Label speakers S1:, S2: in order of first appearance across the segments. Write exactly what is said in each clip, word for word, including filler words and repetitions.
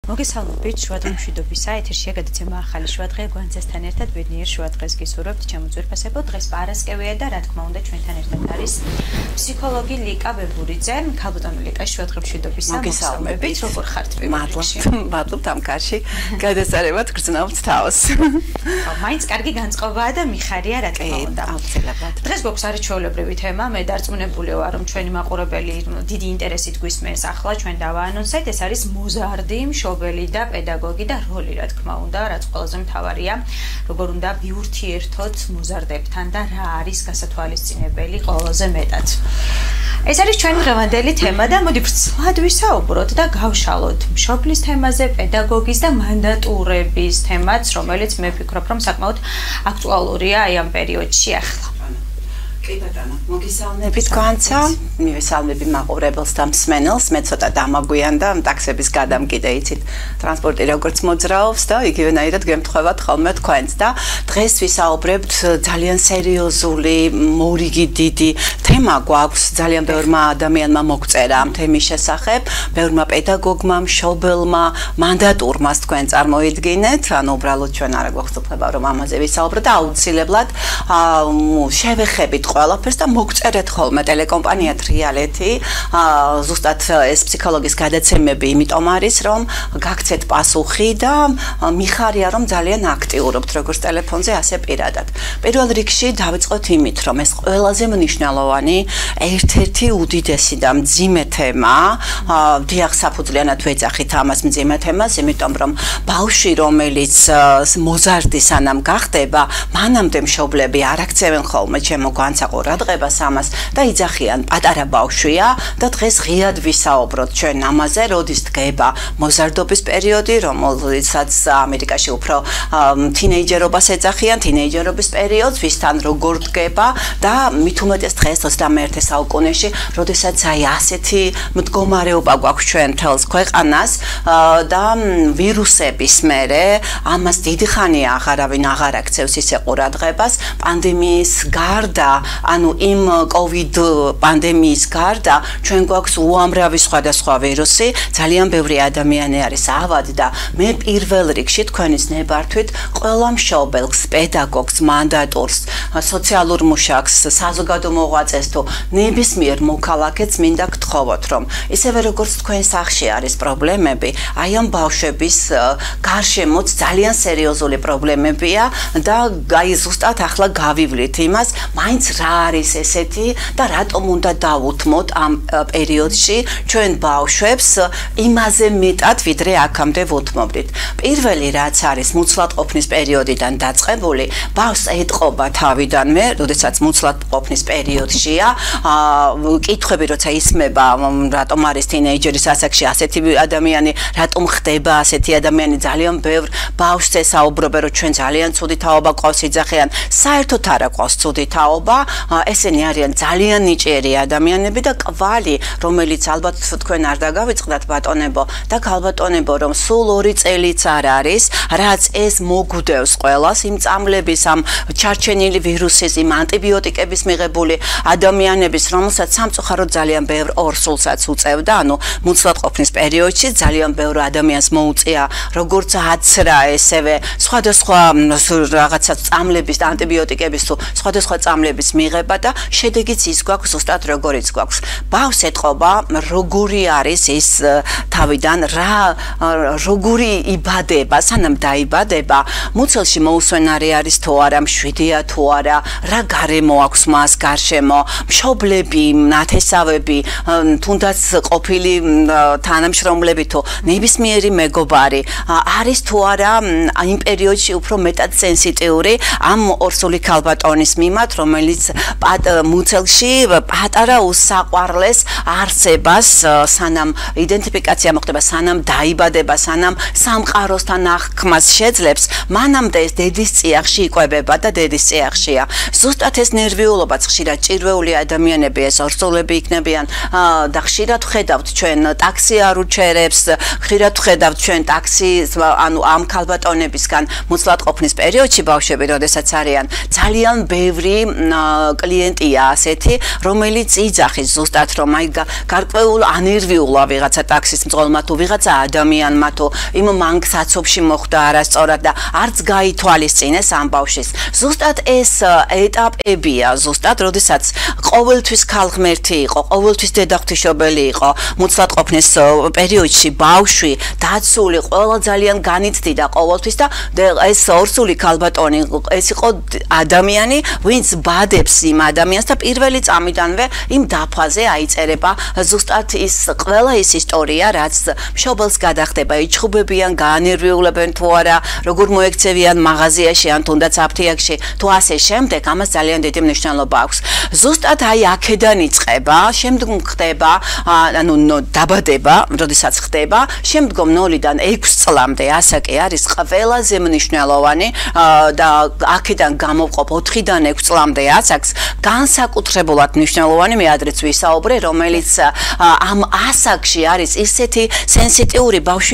S1: მოგესალმებით შუადღე მშვიდობისა ეთერშია გადაცემა ახალი შუადღე გვანცესთან ერთად ბედნიერ შუადღეს გისურვებთ ჩემო ძვირფასებო დღეს პარასკევია და რა თქმა უნდა ჩვენთან ერთად არის ფსიქოლოგი ლიკა ვებურიძე ქალბატონი ლიკა შუადღე მშვიდობისა მოგესალმებით როგორ ხართ
S2: მადლობთ მადლობთ ამ კარში გადასარევად გრძნობთ თავს
S1: მაინც კარგი განწყობაა და მიხარია რა თქმა უნდა
S2: აუცილებლად
S1: დღეს გვაქვს არაჩვეულებრივი თემა მე დარწმუნებული ვარ რომ ჩვენი მაყურებელი დიდი ინტერესით გვისმენს ახლა ჩვენ დავაანონსეთ ეს არის მოზარდი მშობელი და პედაგოგი და როლი რა თქმა უნდა რაც ყველაზე მთავარია როგორ უნდა ვიურთიერთოთ მოზარდებთან და რა არის გასათვალისწინებელი ყველაზე მეტად ეს არის ჩვენი დღევანდელი თემა და მოდი ვრცლად ვისაუბროთ და გავშალოთ მშობლის თემაზე პედაგოგის და მანდატურების თემაც რომელიც მე ვფიქრობ რომ საკმაოდ აქტუალურია აი ამ პერიოდში ახლა
S2: მოგესალმებით განცა მივესალმები მაყურებელს და მსმენელს მე ცოტა დამაგვიანდა ტაქსების გადამკიდე იცით ტრანსპორტი როგორც მოძრაობს და იგივენაირად გემთხვევათ ხოლმე თქვენც და დღეს ვისაუბრებთ ძალიან სერიოზული მორიგი დიდი თემა გვაქვს ძალიან ბევრმა ადამიანმა მოგწერა ამ თემის შესახებ ბევრმა პედაგოგმა მშობელმა მანდატურმას თქვენ წარმოიდგინეთ ანუ უბრალოდ ჩვენ არა გვაქვს უფლება რომ ამაზე ვისაუბროთ და აუცილებლად შევეხებით ყველაფერს და მოგწერეთ ხოლმე ტელეკომპანია თრიალეთი ზუსტად ეს ფსიქოლოგის გადაცემები იმიტომ არის რომ გაგცეთ პასუხი და მიხარია რომ ძალიან აქტიურობთ როგორც ტელეფონზე ასე პირადად პირველ რიგში დავიწყოთ იმით რომ ეს ყველაზე მნიშვნელოვანი ერთ-ერთი უდიდესი და მძიმე თემა დიახ საფუძვლიანად ვეძახით ამას მძიმე თემას იმიტომ რომ ბავშვი რომელიც მოზარდი სანამ გახდება მანამდე მშობლები არ აქცევენ ხოლმე ჩემო განსაკურადღებას ამას და იძახიან პატარა ბავშვია და დღეს ღიად ვისაუბროთ ჩვენ ამაზე როდის დგება მოზარდობის პერიოდი რომელსაც ამერიკაში უფრო თინეიჯერობას ეძახიან თინეიჯერობის პერიოდს ვისთან როგორ დგება და მით უმეტეს დღეს ოცდამეერთე საუკუნეში როდესაც აი ასეთი მდგომარეობა გვაქვს ჩვენ თელს ქვეყანას და ვირუსების მერე ამას დიდი ხანია აღარავინ აღარ აქცევს ისე ყურადღებას პანდემიის გარდა ანუ იმ კოვიდ პანდემიის გარდა ჩვენ გვაქვს უამრავი სხვადასხვა ვირუსი ძალიან ბევრი ადამიანი არის ავად და მე პირველ რიგში თქვენის ნებართვით ყველა მშობელს პედაგოგს მანდატურს სოციალურ მუშაკს საზოგადო მოღვაწეს თუ ნებისმიერ მოქალაქეც მინდა გთხოვოთ რომ ისევე როგორც თქვენ სახში არის პრობლემები აი ამ ბავშვების გარშემოც ძალიან სერიოზული პრობლემებია და აი ზუსტად ახლა გავივლით იმას მაინც რა არის ესეთი და რატომ უნდა დავუთმოთ ამ პერიოდში ჩვენ ბავშვებს იმაზე მეტად ვიდრე აქამდე ვუთმობდით. პირველი რაც არის მუცლად ყოფნის პერიოდიდან დაწყებული, ბავშვს ეტყობა თავიდანვე, როდესაც მუცლად ყოფნის პერიოდშია, კითხვები როცა ისმება, რატომ არის თინეიჯერის ასაკში ასეთი ადამიანი, რატომ ხდება ასეთი ადამიანი, ძალიან ბევრ ბავშვს ესაუბრებენ, რომ ჩვენ ძალიან ცუდი თაობა ყავს იძახიან, საერთოდ არ აქვს ცუდი თაობა ესენი არიან ძალიან ნიჭიერი ადამიანები და კვალი რომელიც ალბათ თქვენ არ დაგავიწყდათ ბატონებო და ქალბატონებო რომ სულ ორი წელიც არ არის რაც ეს მოგვდევს ყველას იმ წამლების ამ ჩარჩენილი ვირუსის იმ ანტიბიოტიკების მიღებული ადამიანების რომელსაც სამწუხაროდ ძალიან ბევრ ორსულსაც უწევდა ანუ მუცლად ყოფნის პერიოდში ძალიან ბევრ ადამიანს მოუწია როგორც აცრა ესევე სხვადასხვა რაღაცა წამლების და ანტიბიოტიკების თუ სხვადასხვა წამლების მიღება და შედეგიც ის გვაქვს ზუსტად როგორიც გვაქვს. ბავშვს ეთყობა როგორი არის ის თავიდან რა როგორი იბადება, სანამ დაიბადება, მუცელში მოუსვენარი არის თუ არა, მშვიდია თუ არა, რა გარემო აქვს მას გარშემო, მშობლები, ნათესავები, თუნდაც ყოფილი თანამშრომლები თუ ნებისმიერი მეგობარი არის თუ არა იმ პერიოდში უფრო მეტად სენსიტიური ამ ორსული ქალბატონის მიმართ, რომელიც მუცელში პატარა უსაყვარლეს არსებას სანამ იდენტიფიკაცია მოხდება სანამ დაიბადება სანამ სამყაროსთან აღქმას შეძლებს მანამდე ეს დედის წიაღში იკვებება და დედის წიაღშია ზუსტად ეს ნერვიულობაც ხშირად ჭირვეული ადამიანები ეს ორსულები იქნებიან და ხშირად ხედავთ ჩვენ ტაქსი არ უჩერებს ხშირად ხედავთ ჩვენ ტაქსი ანუ ამ ქალბატონებისგან მუცლად ყოფნის პერიოდში ბავშვები როდესაც არიან ძალიან ბევრი კლიენტია ასეთი, რომელიც იძახის ზუსტად რომ აი გარკვეულ ანერვიულა ვიღაცა ტაქსის მძღოლმა თუ ვიღაცა ადამიანმა თუ იმ მანგსაცობში მოხვდა არასწორად და არც გაითვალისწინეს ამ ბავშვის. ზუსტად ეს ეტაპებია, ზუსტად, როდესაც ყოველთვის ქალღმერთი იყო, ყოველთვის დედაღვთისმშობელი იყო, მუცლად ყოფნის პერიოდში ბავშვი დაცული ყველა ძალიან განიცდიდა ყოველთვის და ეს ორსული ქალბატონი ეს იყო ადამიანი, ვინც ბადებს იმ ადამიანს და პირველი წამიდანვე იმ დაფაზე აიწერება ზუსტად ის ყველა ის ისტორია, რაც მშობელს გადახდება, იჩხუბებიან, გაანერვიულებენ თუ არა, როგორ მოექცევიან მაღაზიაში ან თუნდაც აფთიაქში, თუ ასე შემდეგ, ამას ძალიან დიდი მნიშვნელობა აქვს. ზუსტად აი აქედან იწყება, შემდგომ ხდება, ანუ დაბადება, როდესაც ხდება, შემდგომ ნოლიდან ექვს წლამდე, ასაკი არის ყველაზე მნიშვნელოვანი და აქედან გამოვყოფ ოთხიდან ექვს წლამდე ასაკს განსაკუთრებულად მნიშვნელოვანი მე ადრეც ვისაუბრე, რომელიც ამ ასაკში არის ისეთი სენსიტიური ბავშვი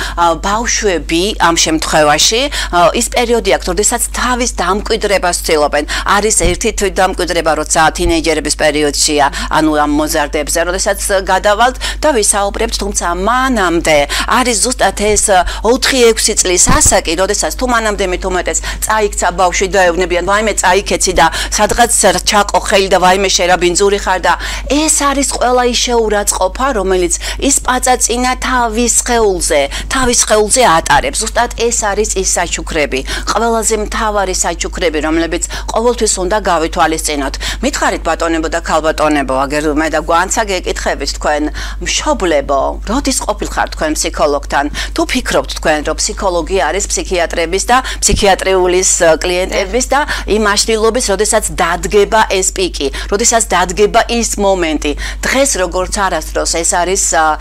S2: ბავშვები ამ შემთხვევაში ის პერიოდი აქვს, როდესაც თავის დამკვიდრებას ცდილობენ. არის ერთი თვით დამკვიდრება, როცა თინეიჯერების პერიოდშია, ანუ ამ მოზარდებზე, როდესაც გადავალთ და ვისაუბრებთ, თუმცა მანამდე არის ზუსტად ეს ოთხი ექვსი წლის ასაკი, როდესაც თუ მანამდე მე თუმეტეს წაიქცა ბავშვი და ეუბნებიან, ვაიმე წაიქეცი და სადღაც ჩაყო ხელი და ვაიმე შერა ბინძური ხარ და ეს არის ყველა ის შეურაცხყოფა, რომელიც ის პაწაწინა თავის სხეულზე, თავის სხეულზე ატარებს. ზუსტად ეს არის ის საჩუქრები, ყველაზე მთავარი საჩუქრები, რომლებიც ყოველთვის უნდა გავითვალისწინოთ. მითხარით ბატონებო და ქალბატონებო, აგერ მე და გვანცა გეკითხებით თქვენ მშობლებო, როდის ყოფილხართ თქვენ ფსიქოლოგთან? თუ ფიქრობთ თქვენ, რომ ფსიქოლოგი არის ფსიქიატრების და ფსიქიატრიულის კლიენტების და იმ აშლილობის, როდესაც დადგება ეს პიკი, როდესაც დადგება ის მომენტი. დღეს როგორც არასდროს ეს არის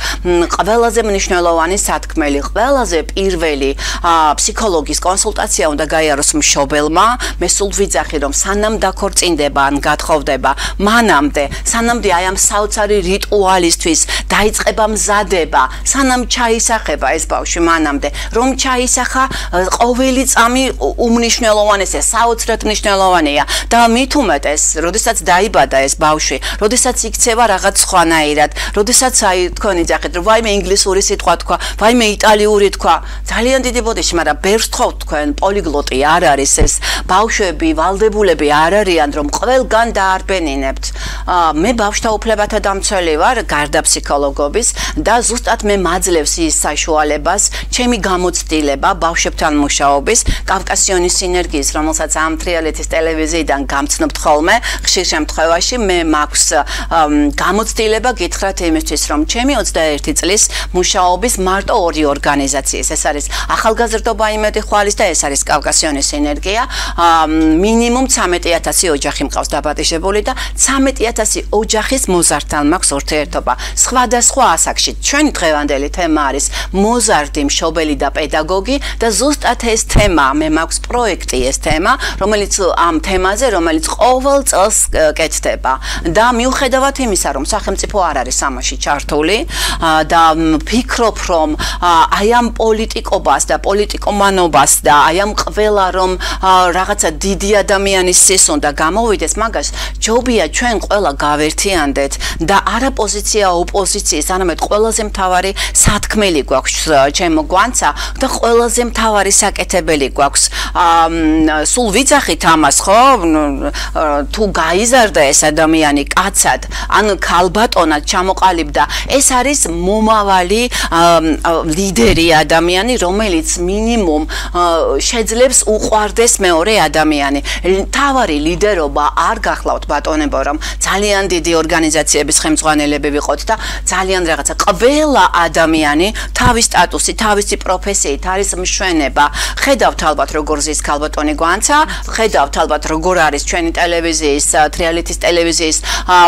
S2: ყველაზე მნიშვნელოვანი სათქმელი, ყველაზე პირველი ფსიქოლოგის კონსულტაცია უნდა გაიაროს მშობელმა. მე სულ ვიძახი, რომ სანამ დაქორწინდება ან გათხოვდება, მანამდე, სანამდე აი ამ საოცარი რიტუალისთვის დაიწყება მზადება, სანამ ჩაისახება ეს ბავშვი მანამდე, რომ ჩაისახა ყოველი წამი უმნიშვნელოვანესია, საოცრად მნიშვნელოვანია და მით უმეტეს, როდესაც დაიბადა ეს ბავშვი, როდესაც იქცევა რაღაც სხვანაირად, როდესაც აი თქვენ იძახეთ, რომ ვაიმე ინგლისური სიტყვა თქვა, ვაიმე იტალიური თქვა, ძალიან დიდი ბოდიში, მაგრამ ბევრს თხოვთ თქვენ, პოლიგლოტი არ არის ეს ბავშვები, ვალდებულები არ არიან, რომ ყველგან დაარბენინებთ. მე ბავშვთა უფლებათა დამცველი ვარ, გარდა ფსიქოლოგობის და ზუსტად მე მაძლევს ის საშუალებას, ჩემი გამოცდილება ბავშვებთან მუშაობის, კავკასიონის სინერგიის, რომელსაც ამ თრიალეთის ტელევიზიიდან გამცნობთ ხოლმე, ხშირ შემთხვევაში მე მაქვს გამოცდილება გითხრათ იმისთვის, რომ ჩემი ოცდაერთი წლის მუშაობის მარტო ორი ორგანიზაციის, ეს არის ახალგაზრდობა იმედი ხვალის და ეს არის კავკასიონის სინერგია, მინიმუმ ცამეტი ათასი ოჯახი მყავს დაბადიშებული და ცამეტი ათასი ოჯახის მოზარდთან მაქვს ურთიერთობა. სხვადასხვა ასაკში ჩვენი დღევანდელი თემა არის მოზარდი, მშობელი და პედაგოგი და ზუსტად ეს თემა, მე მაქვს პროექტი ეს თემა, რომელიც ამ თემაზე, რომელიც ყოველ წელს კეთდება და მიუხედავად იმისა, რომ სახელმწიფო არ არის ამაში ჩართული და ვფიქრობ, რომ აი ამ პოლიტიკობას და პოლიტიკომანობას და აი ამ ყველა რომ რაღაცა დიდი ადამიანის სის უნდა გამოვიდეს, მაგას ჯობია ჩვენ ყველა გავერთიანდეთ და არა პოზიცია ოპოზიციის, არამედ ყველაზე მთავარი სათქმელი გვაქვს ჩემო გვანცა და ყველაზე მთავარი საკეთებელი გვაქვს. სულ ვიძახით ამას, ხო? თუ გაიზარდა ეს ადამიანი კაცად, ან ქალბატონად ჩამოყალიბდა, ეს არის მომავალი ლიდერი ადამიანი, რომელიც მინიმუმ შეძლებს უყვარდეს მეორე ადამიანი. თავარი ლიდერობა არ გახლავთ ბატონებო, რომ ძალიან დიდი ორგანიზაციების ხელმძღვანელები ვიყოთ და ძალიან რაღაცა ყველა ადამიანი თავის სტატუსი, თავისი პროფესიით არის მშვენება. ხედავთ ალბათ როგორ ზის ქალბატონი გვანცა, ხედავთ ალბათ როგორ არის ჩვენი ტელევიზიის, თრიალეთის ტელევიზიის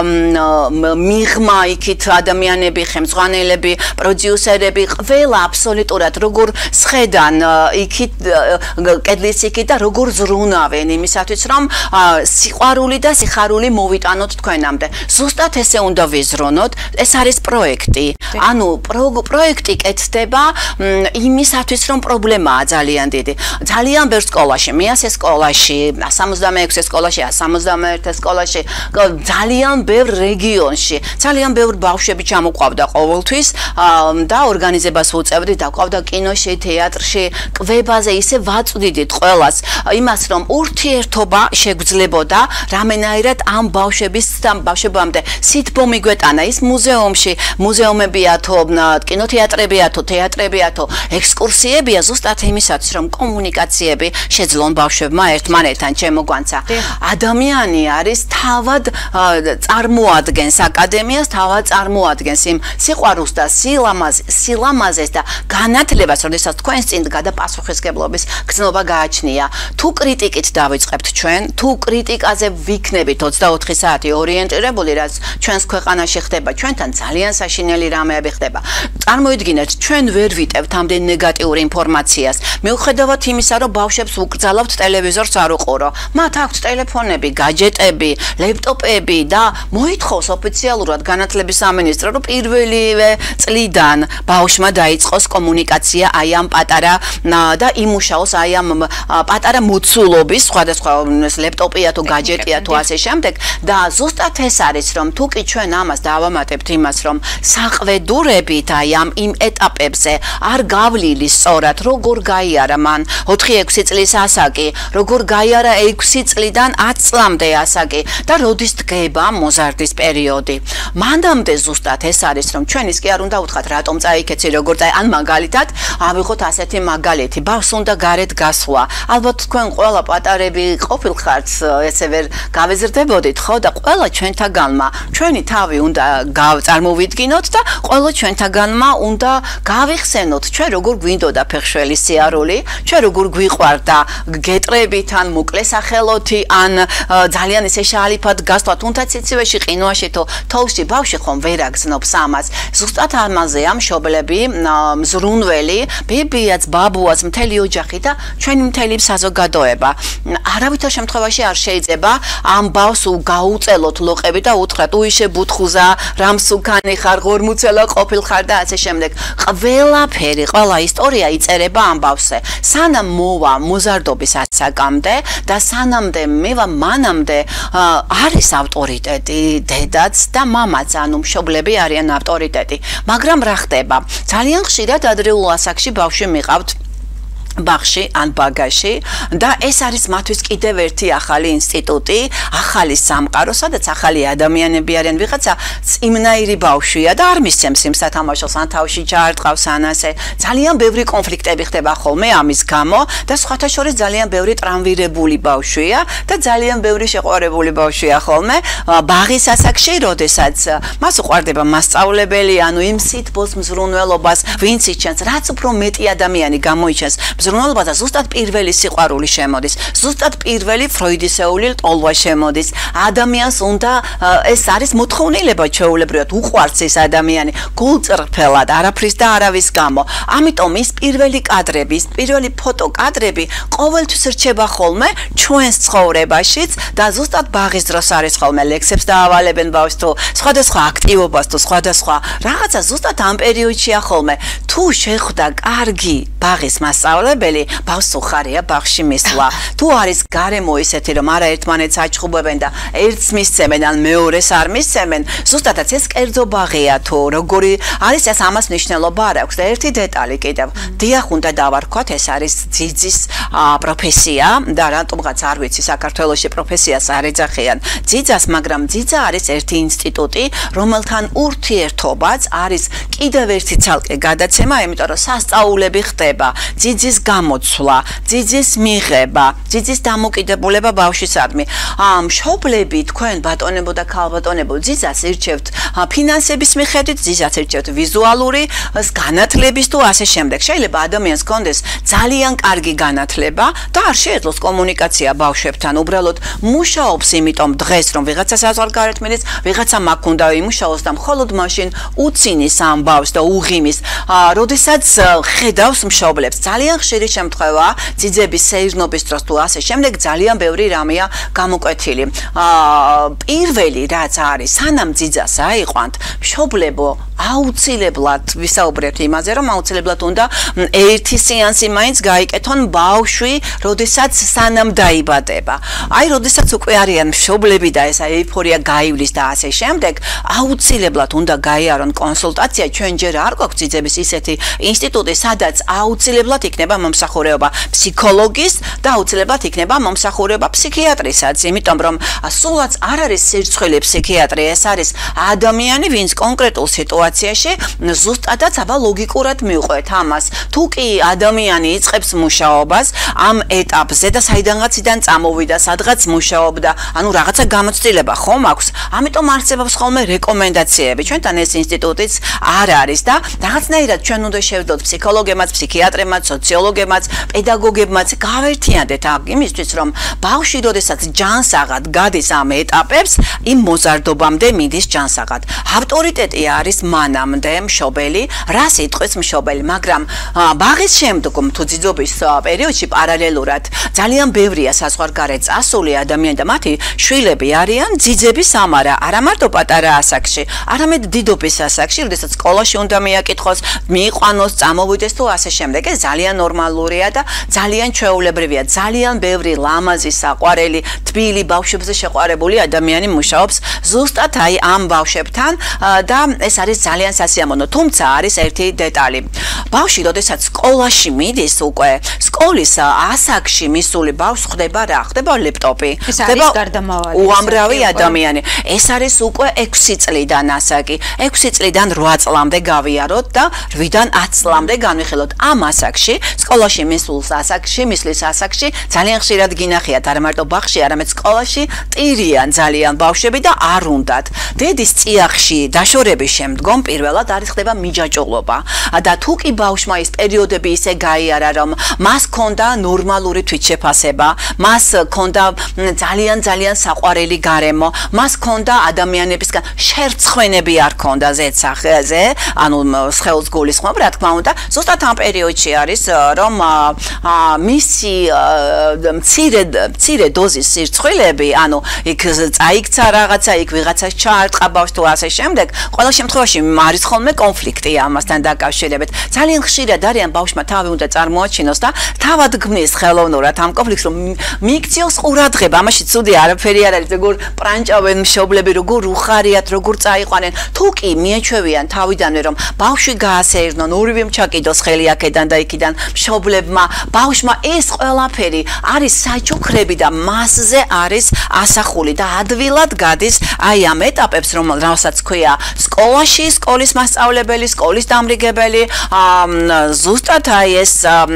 S2: მიღმა იქით ადამიანები, ხელმძღვანელები, პროდიუსერები, ყველა აბსოლუტურად როგორ სხედან იქით კედლის იქით და როგორ ზრუნავენ იმისათვის, რომ სიყვარული და სიხარული მოვიტანოთ თქვენამდე. ზუსტად ესე უნდა ვიზრუნოთ, ეს არის პროექტი. ანუ პროექტი კეთდება იმისათვის, რომ პრობლემაა ძალიან დიდი. ძალიან ბევრ სკოლაში, მეათე სკოლაში, სამოცდამეექვსე სკოლაში, სამოცდამეერთე სკოლაში, ძალიან ბევრ რეგიონში, ძალიან ბევრ ბავშვები ჩამოყვავდა ყოველთვის და ორგანიზებას უწევდი და ყავდა კინოში, თეატრში, კვებაზე ისე ვაწვდიდით ყველას იმას, რომ ურთიერთობა შეგვძლებოდა, რამენაირად ამ ბავშვების ამ ბავშვებამდე სითბო მიგვეტანა ის მუზეუმში, მუზეუმებიათო, კინოთეატრებიათო, თეატრებიათო, ექსკურსიებია ზუსტად იმისათვის, რომ კომუნიკაციები შეძლონ ბავშვებმა ერთმანეთთან შემოგვანცა. ადამიანი არის თავად წარმოადგენს აკადემიას, თავად წარმოადგენს იმ სიყვარულს და სილამაზეს და განათლებას, როდესაც თქვენს წინ გადაპასუხისმგებლობის გზნობა გააჩნია. თუ კრიტიკით დავიწყებთ ჩვენ, თუ კრიტიკაზე ვიქნებით ოცდაოთხი საათი ორიენტირებული, რაც ჩვენს ქვეყანაში ხდება, ჩვენთან ძალიან საშინელი რამეები ხდება. წარმოიდგინეთ, ჩვენ ვერ ვიტევთ ამდენ ნეგატიურ ინფორმაციას. მიუხედავად იმისა, რომ ბავშვებს უკრძალავთ ტელევიზორს არ უყურო. მათ აქვთ ტელეფონები, გაჯეტები, ლეპტოპები და მოითხოვს ოფიციალურად განათლების სამინისტრო, რომ პირველივე წლიდან ბავშვმა დაიწყოს კომუნიკაცია აი ამ პატარა და იმუშაოს აი ამ პატარა მოცულობის, სხვადასხვა ლეპტოპია თუ გაჯეტია თუ ასე შემდეგ და ზუსტად ეს არის, რომ თუ კი ჩვენ ამას დავამატებთ იმას, რომ საყვედურებით აი ამ იმ ეტაპებზე არ გავლილი სწორად, როგორ გაიარა მან ოთხი ექვსი წლის ასაკი, როგორ გაიარა ექვსი წლიდან ათ წლამდე ასაკი და როდის დგება მოზარდის პერიოდი. მანამდე ზუსტად ეს არის, რომ ჩვენ ის კი არ უნდა უთხრათ, რატომ წაიქეცი, როგორ წაი, ან მაგალითად ავიღოთ ასეთი მაგალითი, ბავშვს უნდა გარეთ გასვლა. ალბათ თქვენ ყველა პატარები ყოფილხართ, ესე ვერ გავეზრდებოდით, ხო? და ყველა ჩვენთაგანმა, ჩვენი თავი უნდა წარმოვიდგინოთ და ყველა ჩვენთაგანმა უნდა გავიხსენოთ, ჩვენ როგორ გვინდოდა ფეხშველი სიარული, ჩვენ როგორ გვიყვარდა გეტრებით ან მოკლე სახელოთი, ან ძალიან ისე შალიფად გასვლა, თუნდაც იცივეში ყინვაში თუ თოვში ბავშვი ხომ ვერ აგზნობს ამას. ზუსტად ამაზეა მშობლები, მზრუნველი, ბებიაც, ბაბუაც, მთელი ოჯახი და ჩვენი მთელი საზოგადოება. არავითარ შემთხვევაში არ შეიძლება ამ ბავშვს გაუწელოთ ლოყები და უთხრათ, უიშე ბუთხუზა, რამსუკანი ხარ, ღორმუცელა ყოფილხარ და ასე შემდეგ. ყველაფერი, ყველა ისტორია იწერება ამ ბავშვზე. სანამ მოვა მოზარდობის ასაკამდე და სანამდე მევა მანამდე არის ავტორიტეტი დედაც და მამაც, ანუ მშობლები არიან ავტორიტეტი. მაგრამ რა ხდება? ძალიან ხშირად ადრეულ ასაკში ბავშვი მიყავთ ბაღში ან ბაგაში და ეს არის მათთვის კიდევ ერთი ახალი ინსტიტუტი, ახალი სამყარო, სადაც ახალი ადამიანები არიან, ვიღაცა წიმნაირი ბავშვია და არ მისცემს იმ სათამაშოს, ან თავში ჩაარტყავს, ან ასე. ძალიან ბევრი კონფლიქტები ხდება ხოლმე ამის გამო და სხვათა შორის ძალიან ბევრი ტრამვირებული ბავშვია და ძალიან ბევრი შეყვარებული ბავშვია ხოლმე ბაღის ასაკში, როდესაც მას უყვარდება მასწავლებელი, ანუ იმ სითბოს, მზრუნველობას, ვინც იჩენს, რაც უფრო მეტი ადამიანი გამოიჩენს მზრუნველობა და ზუსტად პირველი სიყვარული შემოდის. ზუსტად პირველი ფროიდისეული ტოლვა შემოდის. ადამიანს უნდა ეს არის მოთხოვნილება ჩვეულებრივად, უყვარს ეს ადამიანი გულწრფელად, არაფრის და არავის გამო. ამიტომ ის პირველი კადრები, ის პირველი ფოტოკადრები ყოველთვის რჩება ხოლმე ჩვენს ცხოვრებაშიც და ზუსტად ბაღის დროს არის ხოლმე ლექსებს დაავალებენ ბავშვს თუ სხვადასხვა აქტივობას თუ სხვადასხვა რაღაცა ზუსტად ამ პერიოდშია ხოლმე. თუ შეხვდა კარგი ბაღის მასწავლებელი ბავშვს უხარია ბაღში მისვლა. თუ არის გარემო ისეთი, რომ არა ერთმანეთს აჩხუბებენ და ერთს მისცემენ, ან მეორეს არ მისცემენ, ზუსტადაც ეს კერძო ბაღია თუ როგორი არის, ეს ამას მნიშვნელობა არ აქვს და ერთი დეტალი კიდევ. დიახ, უნდა დავარქვათ, ეს არის ძიძის პროფესია და რატომღაც არ ვიცი, საქართველოში პროფესიას არ ეძახიან ძიძას, მაგრამ ძიძა არის ერთი ინსტიტუტი, რომელთან ურთიერთობაც არის კიდევ ერთი ცალკე გადაცემა, იმიტომ რომ სასწაულები ხდება. ძიძის გამოცვლა, ძიძის მიღება, ძიძის დამოკიდებულება ბავშვისადმი. მშობლები, თქვენ ბატონებო და ქალბატონებო, ძიძას ირჩევთ ფინანსების მიხედვით, ძიძას ირჩევთ ვიზუალური განათლების თუ ასე შემდეგ. შეიძლება ადამიანს კონდეს ძალიან კარგი განათლება და არ შეეძლოს კომუნიკაცია ბავშვებთან. უბრალოდ მუშაობს, იმიტომ დღეს რომ ვიღაცა საზღვარგარეთ მიდის, ვიღაცა მაგ უნდა იმუშაოს და მხოლოდ მაშინ უცინის ამ ბავშვს და უღიმის. როდესაც ხედავს მშობლებს, ძალიან ხშირი შემთხვევაა ძიძების სეირნობის დროს თუ ასე შემდეგ ძალიან ბევრი რამეა გამოკვეთილი. პირველი რაც არის, სანამ ძიძას აიყვანთ, მშობლებო აუცილებლად ვისაუბრებთ იმაზე, რომ აუცილებლად უნდა ერთი სეანსი მაინც გაიკეთონ ბავშვი, როდესაც სანამ დაიბადება. აი, როდესაც უკვე არიან მშობლები და ესა ეიფორია გაივლის და ასე შემდეგ, აუცილებლად უნდა გაიარონ კონსულტაცია. ჩვენ ჯერ არ გვაქვს ძიძების ისეთი ინსტიტუტი, სადაც აუცილებლად იქნება მომსახურება ფსიქოლოგის და აუცილებლად იქნება მომსახურება ფსიქიატრისაც, იმიტომ რომ სულაც არ არის სირცხვილი ფსიქიატრი, ეს არის ადამიანი, ვინც კონკრეტულ სიტუაციაში ზუსტადაც აბა ლოგიკურად მიუყვეთ ამას. თუ კი ადამიანი იწყებს მუშაობას ამ ეტაპზე და საიდანღაციდან წამოვიდა, სადღაც მუშაობდა, ანუ რაღაცა გამოცდილება ხომ აქვს, ამიტომ არსებობს ხოლმე რეკომენდაციები. ჩვენთან ეს ინსტიტუტიც არ არის და რაღაცნაირად ჩვენ უნდა შევდოთ ფსიქოლოგებმაც, ფსიქიატრებმაც, სოციოლოგებმაც, პედაგოგებმაც გავერთიანდეთ იმისთვის, რომ ბავშვი როდესაც ჯანსაღად გადის ამ ეტაპებს, იმ მოზარდობამდე მიდის ჯანსაღად. ავტორიტეტი არის მანამდე მშობელი, რას იტყვის მშობელი, მაგრამ ბაღის შემდგომ თუ ძიძობის პერიოდში პარალელურად ძალიან ბევრია საზღვარგარეთ წასული ადამიანი და მათი შვილები არიან ძიძების ამარა, არა მარტო პატარა ასაკში, არამედ დიდობის ასაკში, როდესაც სკოლაში უნდა მიაკითხოს, მიიყვანოს, წამოვიდეს თუ ასე შემდეგ. ეს ძალიან ნორმალურია და ძალიან ჩვეულებრივია. ძალიან ბევრი ლამაზი, საყვარელი, თბილი ბავშვებზე შეყვარებული ადამიანი მუშაობს ზუსტად აი ამ ბავშვებთან და ეს არის ძალიან სასიამოვნო. თუმცა არის ერთი დეტალი. ბავშვი, როდესაც სკოლაში მიდის უკვე, სკოლის ასაკში მისული ბავშვი ხდება რა? ხდება ლეპტოპი.
S1: ხდება
S2: უამრავი ადამიანი. ეს არის უკვე ექვსი წლიდან ასაკი. ექვსი წლიდან რვა წლამდე გავიაროთ და რვიდან ათ წლამდე განვიხილოთ. ამ ასაკში, სკოლაში მისულს ასაკში, მისლის ასაკში ძალიან ხშირად გინახიათ არა მარტო ბაღში, არამედ სკოლაში ტირიან ძალიან ბავშვები და არ უნდათ. დედის წიაღში დაშორების შემდგომ პირველად არის ხდება მიჯაჭულობა. და თუ კი ბავშვმა ის პერიოდები ისე გაიარა, რომ მას ჰქონდა ნორმალური თვითშეფასება, მას ჰქონდა ძალიან ძალიან საყვარელი გარემო, მას ჰქონდა ადამიანებისგან შერცხვენები არ ჰქონდა ზეცახეზე, ანუ სხეულს გულისხმობ, რა თქმა უნდა, ზუსტად ამ პერიოდში არის, რომ მისი მცირე მცირე დოზის სირცხვილები, ანუ იქ წაიქცა რაღაცა, იქ ვიღაცას ჩაარტყა ბავშვს თუ ასე შემდეგ, ყველა შემთხვევაში არის ხოლმე კონფლიქტი ამასთან დაკავშირებით. ძალიან ხშირად არიან ბავშვმა თავი უნდა წარმოაჩინოს და თავად გმნის ხელოვნურად ამ კონფლიქტს, რომ მიიქციოს ყურადღება, ამაში ცუდი არაფერი არ არის, როგორ პრანჭავენ მშობლები, როგორ უხარიათ, როგორ წაიყვანენ. თუ კი მიეჩვევიან თავიდანვე, რომ ბავშვი გაასეირნონ, ორივემ ჩაკიდოს ხელი აქედან და იქიდან მშობლებმა, ბავშვმა ეს ყველაფერი არის საჩუქრები და მასზე არის ასახული და ადვილად გადის აი ამ ეტაპებს, რომელსაც ქვია სკოლაში, სკოლის მასწავლებელი, სკოლის დამრიგებელი, ზუსტად აი ეს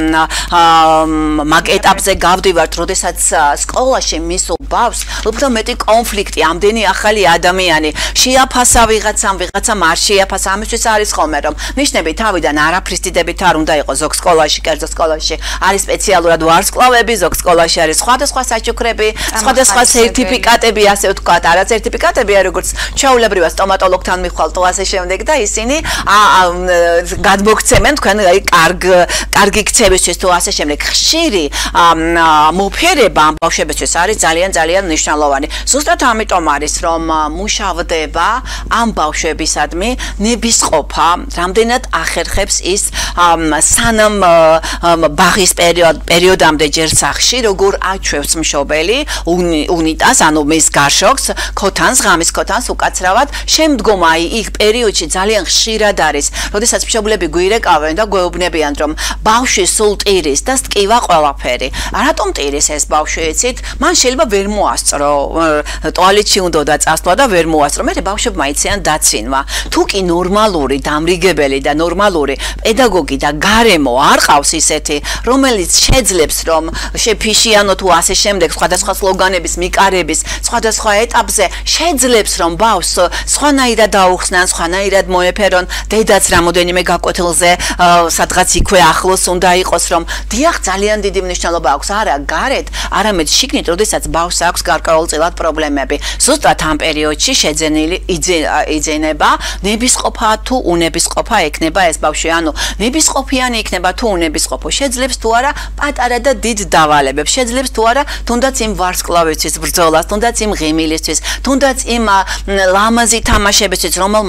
S2: მაგ ეტაპზე გავდივართ, როდესაც სკოლაში მისულ ბავშვს უფრო მეტი კონფლიქტი, ამდენი ახალი ადამიანი, შეაფასა ვიღაცამ, ვიღაცამ არ შეაფასა, ამისთვის არის ხოლმე, რომ ნიშნები თავიდან არაფრისტიდებით არ უნდა იყოს ზოგ სკოლაში, კერძო სკოლაში არის სპეციალურად ვარსკვლავები, ზოგ სკოლაში არის სხვადასხვა საჩუქრები, სხვადასხვა სერტიფიკატები, ასე ვთქვათ, არა სერტიფიკატები, როგორც ჩვეულებრივად სტომატოლოგთან მიხვალ თუ ასე შემდეგ და ისინი გადმოგცემენ თქვენ აი კარგ კარგი ქცევისთვის თუ ასე შემდეგ. ხშირი მოფერება ამ ბავშვებისთვის არის ძალიან ძალიან მნიშვნელოვანი. ზუსტად ამიტომ არის, რომ მუშავდება ამ ბავშვებისადმი ნებისყოფა, რამდენად ახერხებს ის სანამ ბაღის პერიოდამდე ჯერ სახში, როგორ აჩვევს მშობელი უნიტას, ანუ მის გარშოქს, ქოთანს, ღამის ქოთანს უკაცრავად, შემდგომ აი იქ პერიოდში ძალიან ხშირად არის, როდესაც მშობლები გვირეკავენ და გვეუბნებიან, რომ ბავშვი სულ ტირის და სტკივა ყველაფერი. რატომ ტირის ეს ბავშვი, იცით? მან შეიძლება ვერ მოასწრო, ტუალეტში უნდა და წასვლა და ვერ მოასწრო. მე ბავშვებმა იციან დაცინვა. თუ კი ნორმალური დამრიგებელი და ნორმალური პედაგოგი და გარემო არ ყავს ისეთი, რომელიც შეძლებს, რომ შეფიშიანო თუ ასე შემდეგ, სხვადასხვა სლოგანების მიკარების, სხვადასხვა ეტაპზე შეძლებს, რომ ბავშვს სხვანაირად დაუხსნან, სხვანაირად მოეფერონ, დედაც რამოდენიმე გაკვეთილზე სადღაც იქვე ახლოს უნდა იყოს, რომ დიახ, ძალიან დიდი მნიშვნელობა აქვს არა გარეთ, არამედ შიგნით, როდესაც ბავშვს აქვს გარკვეულწილად პრობლემები. ზუსტად ამ პერიოდში შეძენილი იძენება ნებისყოფა თუ უნებისყოფა ექნება ეს ბავშვი, ანუ ნებისყოფიანი იქნება თუ უნებისყოფო, შეძლებს თუ არა პატარა და დიდ დავალებებს, შეძლებს თუ არა თუნდაც იმ ვარსკვლავისთვის ბრძოლას, თუნდაც იმ ღიმილისთვის, თუნდაც იმ ლამაზი თამაშებისთვის, რომელმაც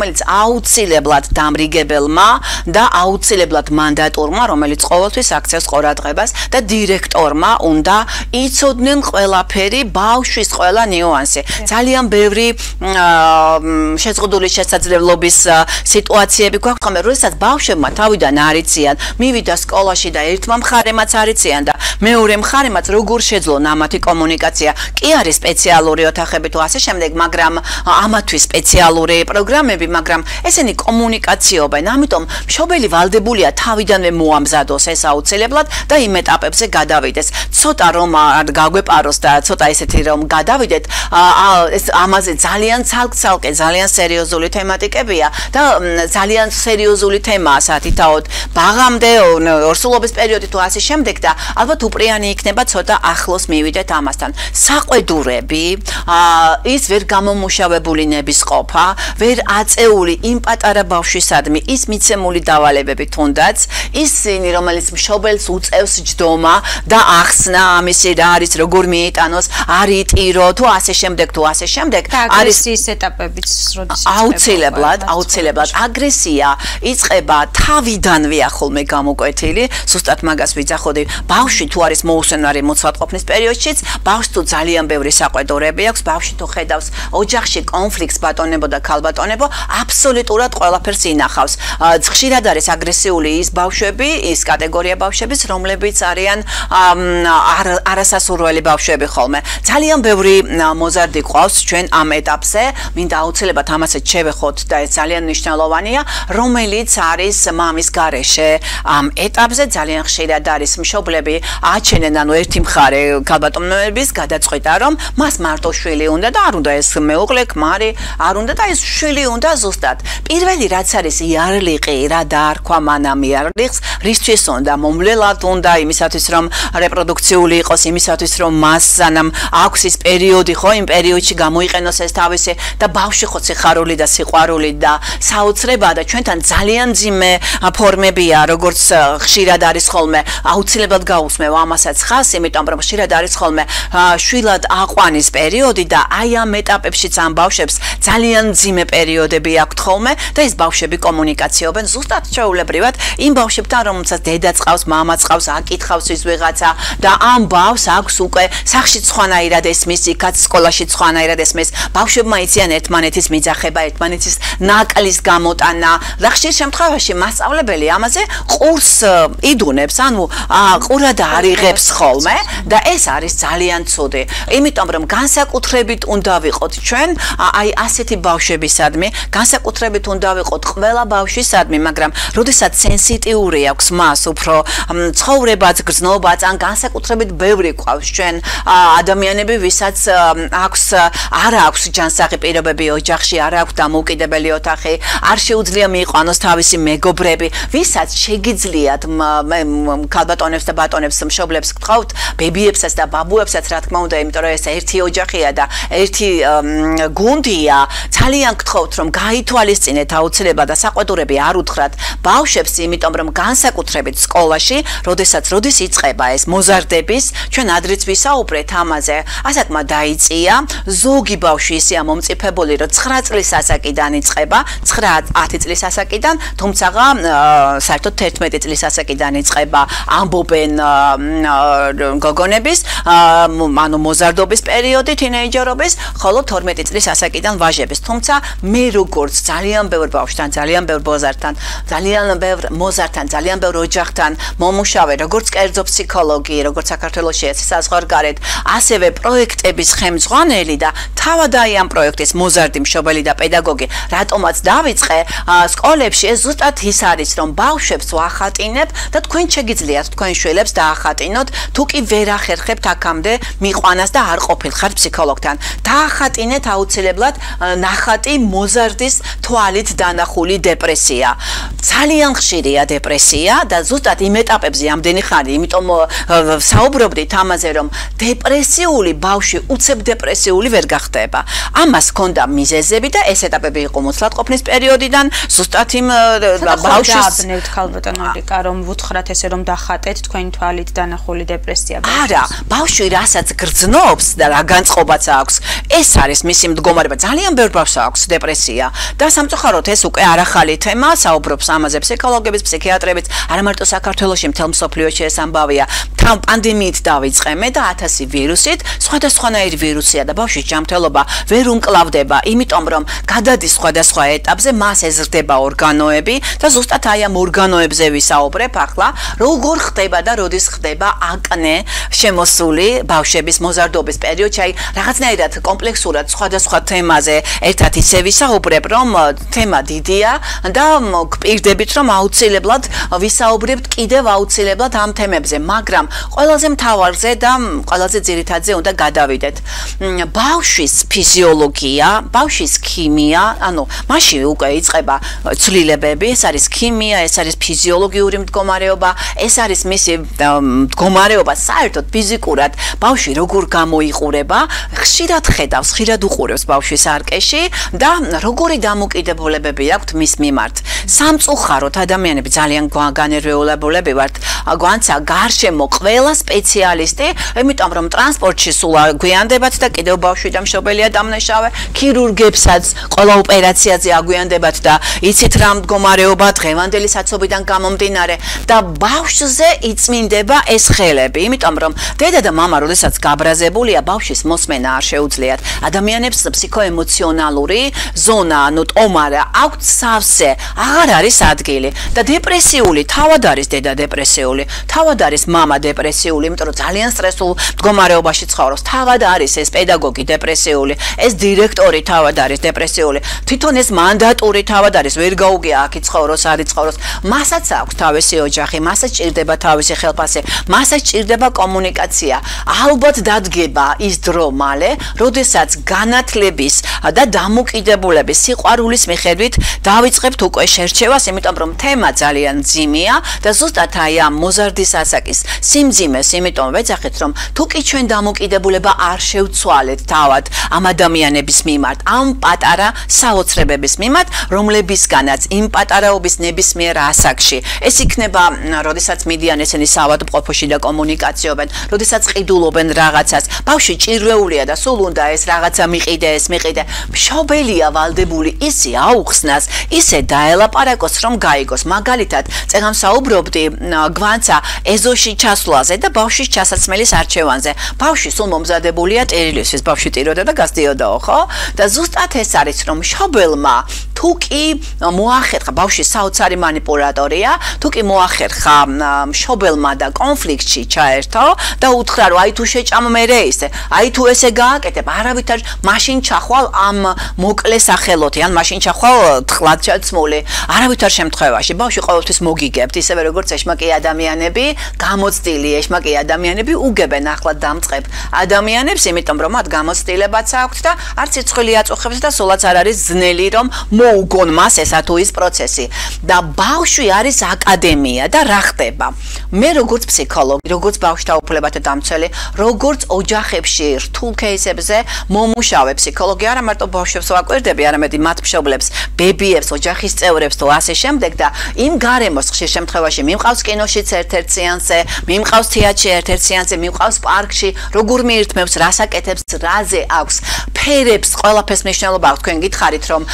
S2: რომელიც აუცილებლად დამრიგებელმა და აუცილებლად მანდატურმა, რომელიც ყოველთვის აქცევს ყურადღებას და დირექტორმა უნდა იცოდნენ ყველაფერი, ბავშვის ყველა ნიუანსი. ძალიან ბევრი შეზღუდული შესაძლებლობის სიტუაციები გვაქვს, ხოლმე როდესაც ბავშვებმა თავიდან არ იციან, მივიდა სკოლაში და ერთმა მხარემაც არ იციან და მეორე მხარემაც როგორ შეძლო ნამათი კომუნიკაცია. კი არის სპეციალური ოთახები თუ ასე შემდეგ, მაგრამ ამათვის სპეციალური პროგრამები, მაგრამ ესენი კომუნიკაციობენ. ამიტომ მშობელი ვალდებულია თავიდანვე მოამზადოს ეს აუცილებლად და იმ ეტაპებზე გადავიდეს. ცოტა რომ არ გაგვეპაროს და ცოტა ესეთი რომ გადავიდეთ, ეს ამაზე ძალიან ცალკ-ცალკე ძალიან სერიოზული თემატიკებია და ძალიან სერიოზული თემაა სათითაოდ ბაღამდე, ორსულობის პერიოდი თუ ასე შემდეგ და ალბათ უპრიანი იქნება ცოტა ახლოს მივიდეთ ამასთან. საყვედურები, ის ვერ გამომუშავებული ნებისყოფა, ვერ აწეული იმ პატარა ბავშვისადმი ის მიცემული დავალებები თუნდაც, ისინი რომელიც მშობელს უწევს ჯდომა და ახსნა ამისი რა არის, როგორ მიეტანოს, არ იტირო თუ ასე შემდეგ თუ ასე შემდეგ,
S1: არის ის ეტაპებიც როდის იწყება.
S2: აუცილებლად, აუცილებლად აგრესია იწყება თავიდანვე ახოლმე გამოკვეთილი, ზუსტად მაგას ვიძახოდი. ბავშვი თუ არის მოუსვენარი მოცვალყოფნის პერიოდშიც, ბავშვს თუ ძალიან ბევრი საყვედურები აქვს, ბავშვი თუ ხედავს ოჯახში კონფლიქტს ბატონებო და ქალბატონებო, აბსოლუტურად ყველაფერს ინახავს. ხშირად არის აგრესიული ის ბავშვები, ის კატეგორია ბავშვების, რომლებიც არიან არასასურველი ბავშვები ხოლმე. ძალიან ბევრი მოზარდი ყავს ჩვენ ამ ეტაპზე, მინდა აუცილებლად ამასაც შევეხოთ და ეს ძალიან მნიშვნელოვანია, რომელიც არის მამის გარეშე. ამ ეტაპზე ძალიან ხშირად არის მშობლები აჩენენ, ანუ ერთი მხარე ქალბატონების გადაწყვეტა, რომ მას მარტო შვილი უნდა და არ უნდა ეს მეუღლე, ქმარი, არ უნდა და ეს შვილი უნდა ზუსტად. პირველი რაც არის იარლიყი, რა დაარქვა მანამ იარლიხს, რისთვის უნდა მომვლელად უნდა, იმისათვის რომ რეპროდუქციული იყოს, იმისათვის რომ მას სანამ აქვს ის პერიოდი, ხო, იმ პერიოდში გამოიყენოს ეს თავისი და ბავშვი ხო სიხარული და სიყვარული და საოცრებაა და ჩვენთან ძალიან ძიმე ფორმებია, როგორც ხშირად არის ხოლმე, აუცილებლად გაუსმევ ამასაც ხას, იმიტომ რომ ხშირად არის ხოლმე შვილად აყვანის პერიოდი და აი ამ ეტაპებშიც ამ ბავშვებს ძალიან ძიმე პერიოდები აქვთ ხოლმე და ეს ბავშვები კომუნიკაციობენ ზუსტად ჩვეულებრივად იმ ბავშვებთან, რომელსაც დედა წყავს, მამა წყავს, აკითხავს ის ვიღაცა და ამ ბავშვს აქვს უკვე სახში სხვანაირად ესმის, იქაც სკოლაში სხვანაირად ესმის. ბავშვებმა იციან ერთმანეთის მიძახება, ერთმანეთის ნაკლის გამოტანა. და ხშირ შემთხვევაში მასწავლებელი ამაზე ყურს იდუნებს, ანუ ყურად არიღებს ხოლმე და ეს არის ძალიან ცუდი. იმიტომ რომ განსაკუთრებით უნდა ვიყოთ ჩვენ აი ასეთი ბავშვებისადმი, განსაკუთრებით უნდა ვიყოთ ყველა ბავშვისადმი, მაგრამ როდესაც სენსიტიური აქვს მას უფრო ცხოვრებაც, გრძნობაც, ან განსაკუთრებით ბევრი ყავს ჩვენ ადამიანები, ვისაც აქვს არ აქვს ჯანსაღი პირობები ოჯახში, არ აქვს დამოუკიდებელი ოთახი, არ შეუძლია მიიყვანოს თავისი მეგობრები, ვისაც შეგიძლიათ ქალბატონებს და ბატონებს მშობლებს გთხოვთ, ბებიებსაც და ბაბუებსაც, რა თქმა უნდა, იმიტომ რომ ეს ერთი ოჯახია და ერთი გუნდია, ძალიან გთხოვთ რომ გაითვალისწინეთ აუცილებლად და საყვედურები არ უთხრათ ბავშვებს, იმიტომ რომ განსაკუთრებით სკოლაში, როდესაც როდის იწყება ეს მოზარდების, ჩვენ ადრეც ვისაუბრეთ ამაზე, ასაკმა დაიწია, ზოგი ბავშვი ისეა მომწიფებული, რომ ცხრა წლის ასაკიდან იწყება, ცხრა ათი წლის ასაკიდან, თუმცა საერთოდ თერთმეტი წლის ასაკიდან იწყება ამბობენ გოგონების, ანუ მოზარდობის პერიოდი, თინეიჯერობის, ხოლო თორმეტი წლის ასაკიდან ვაჟების. თუმცა მე როგორც ძალიან ბევრ ბავშვთან, ძალიან ბევრ მოზარდთან, ძალიან ბევრ მოზარდთან, ძალიან ბევრ ოჯახთან მომუშავე, როგორც კერძო ფსიქოლოგი, როგორც საქართველოში ეს საზღვარგარეთ, ასევე პროექტების ხელმძღვანელი და თავად აი ამ პროექტის მოზარდი მშობელი და პედაგოგი, რატომაც დავიწყე სკოლებში, ეს ზუსტად ის არის, რომ ბავშვებს ვახატინებ და თქვენ შეგიძლიათ თქვენ შვილებს დაახატინოთ, თუ კი ვერ ახერხებთ აქამდე მიყვანას და არ ყოფილხართ ფსიქოლოგთან. დაახატინეთ აუცილებლად ნახატი მოზარდის თვალით დანახული დეპრესია. ძალიან ხშირია დეპრესია და ზუსტად იმ ეტაპებზე ამდენი ხანი, იმიტომ საუბრობდით ამაზე, რომ დეპრესიული ბავშვი უცებ დეპრესიული ვერ გახდება. ამას ჰქონდა მიზეზები და ეს ეტაპები იყო მოცლადყოფნის პერიოდიდან, ზუსტად იმ ბავშვის
S1: აბნევთ ქალბატონოლიკა, რომ ვუთხრათ ესე რომ დახატეთ თქვენი თვალით დანახული დეპრესია.
S2: არა, ბავშვი რასაც გრძნობს და რა განწყობაც აქვს, ეს არის მისი მდგომარეობა. ძალიან ბევრ ბავშვს აქვს დეპრესია. და სამწუხაროდ ეს უკვე არ ახალი თემა, საუბრობს ამაზე ფსიქოლოგებიც, ფსიქიატრებიც, არა მარტო საქართველოში, მთელ მსოფლიოში ეს ამბავია. თან პანდემიით დავიწყემე და ათასი ვირუსით, სხვადასხვანაირი ვირუსია და ბავშვის ჯანმრთელობა ვერ უმკლავდება, იმიტომ რომ გადადის სხვადასხვა ეტაპზე, მას ეზრდება ორგანოები და ზუსტად აი ამ ორგანოებზე ვისაუბრებ ახლა, როგორ ხდება და როდის ხდება აკნე შემოსული ბავშვების მოზარდობის პერიოდში, აი რაღაცნაირად კომპლექსურად სხვადასხვა თემაზე ერთად ისე ვისაუბრებ, რომ თემა დიდია და გპირდებით, რომ აუცილებლად ვისაუბრებთ კიდევ აუცილებლად ამ თემებზე, მაგრამ ყველაზე მთავარზე და ყველაზე ძირითადზე უნდა გადავიდეთ. ბავშვის ფიზიოლოგია, ბავშვის ქიმია, ანუ მაშინ უკვე იწყება ცვლილებები, ეს არის ქიმია, ეს არის ფიზიოლოგიური მდგომარეობა, ეს არის მისი მდგომარეობა საერთოდ ფიზიკურად ბავშვი როგორ გამოიყურება, ხშირად ხედავს, ხშირად უყურებს ბავშვის არკეში და როგორი დამოკიდებულებები აქვთ მის მიმართ. სამწუხაროდ ადამიანები ძალიან განერვებულები ვართ, გვანცა გარშემო ყველა სპეციალისტი, იმიტომ რომ ტრანსპორტში სულ აგვიანდებათ და კიდევ ბავშვი და მშობელია დამნაშავე, ქირურგებსაც ყველა ოპერაციაზე აგვიანდებათ და იცით რა მდგომარეობა დღევანდელი საცობიდან გამომდინარე და ბავშვზე იწმინდება ეს ხელები, იმიტომ რომ დედა და მამა როდესაც გაბრაზებულია, ბავშვის მოსმენა არ შეუძლიათ. ადამიანებს ფსიქოემოციონალური ზონა, ანუ ტომარა აქვთ სავსე, აღარ არის ადგილი და დეპრესიული თავად არის დედა დეპრესიული, თავად არის მამა დეპრესიული, იმიტომ რომ ძალიან სტრესულ მდგომარეობაში ცხოვრობს, თავად არის ეს პედაგოგი დეპრესიული, ეს დირექტორი თავად არის დეპრესიული, თვითონ ეს მანდატური თავად არის, ვერ გაუგია აქ იცხოვროს, არ იცხოვროს, მასაც აქვს თავისი ოჯახი, მასაც ჭირდება თავისი ხელფასი, მასაც ჭირდება კომუნიკაცია. ალბათ დადგება ის დრო მალე, როდესაც განათლების და დამოკიდებულების სიყვარულის მიხედვით დავიწყებთ უკვე შერჩევას, იმიტომ რომ თემა ძალიან მძიმეა და ზუსტად აი ამ მოზარდის ასაკის სიმძიმეს, იმიტომ ვეძახეთ რომ თუ კი ჩვენ დამოკიდებულება არ შევცვალეთ თავად ამ ადამიანების მიმართ, ამ პატარა საოცრებების მიმართ, რომლებისგანაც იმ პატარაობის ნებისმიერ ასაკში ეს იქნება, როდესაც მიდიან ესენი საავადმყოფოში და კომუნიკაციობენ, როდესაც ყიდულობენ რაღაცას, ბავშვი ჭირვეულია და სულ უნდა ეს რაღაცა მიყიდე, ეს მიყიდე. მშობელია ვალდებული ისე აუხსნას, ისე დაელაპარაკოს, რომ გაიგოს. მაგალითად, წეგან საუბრობდი გვანცა ეზოში ჩასვლაზე და ბავშვის ჩასაცმელის არჩევანზე. ბავშვი სულ მომზადებულია ტერილისთვის, ბავშვი ტიროდა და გასდიოდაო, ხო? და ზუსტად ეს არის, რომ მშობელმა თუ კი მოახერხა, ბავშვი საოცარი მანიპულატორია, თუ კი მოახერხა მშობელმა და კონფლიქტში ჩაერთო და უთხრა, რომ აი თუ შეჭამ მერე ისე, აი თუ ესე გააკეთებ, არავითარ მაშინ ჩახვალ ამ მოკლე სახელოთი, ან მაშინ ჩახვალ თხლად ჩაცმული, არავითარ შემთხვევაში ბავშვი ყოველთვის მოგიგებთ, ისევე როგორც ეშმაკი ადამიანები, გამოცდილი ეშმაკი ადამიანები უგებენ ახლად დამწყებ ადამიანებს, იმიტომ რომ მათ გამოცდილებაც აქვთ და არც ცირცხვილი აწუხებს და სულაც არ არის ძნელი, რომ მოუგონ მას ესა თუ ის პროცესი. და ბავშვი არის აკადემია და რა ხდება? მე როგორც ფსიქოლოგი, როგორც ბავშვთა უფლებათა დამცველი, როგორც ოჯახებში რთულ кейსებზე მომუშავე ფსიქოლოგი, არა მარტო ბავშვებს ვაკვირდები, არამედ მათ მშობლებს, ბებიებს, ოჯახის წევრებს თუ ასე შემდეგ და იმ გარემოს ხშირ შემთხვევაში მიმყავს კინოშიც ერთ-ერთ სეანსზე, მიმყავს თეატრში ერთ-ერთ სეანსზე, მიმყავს პარკში, როგორ მიირთმევს, რას აკეთებს, რაზე აქვს, ფერებს, ყველაფერს მნიშვნელობა აქვს. თქვენ გითხარით, რომ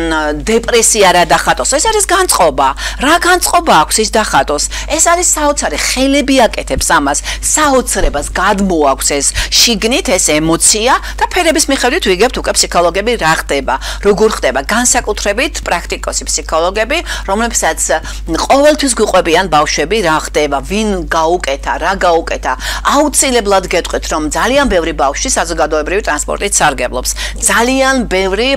S2: დეპრესია რა დახატოს, ეს არის განწყობა. რა განწყობა აქვს ის დახატოს? ეს არის საოცარი, ხელები აკეთებს ამას, საოცრებას გადმოაქვს ეს შიგნით, ეს ემოცია და ფერების მიხედვით ვიგებთ უკვე ფსიქოლოგები რა ხდება, როგორ ხდება, განსაკუთრებით პრაქტიკოსი ფსიქოლოგები, რომლებსაც ყოველთვის გვიყვებიან ბავშვები რა ხდება, ვინ გაუკეთა, რა გაუკეთა. აუცილებლად გეტყვით, რომ ძალიან ბევრი ბავშვი საზოგადოებრივი ტრანსპორტით სარგებლობს. ძალიან ბევრი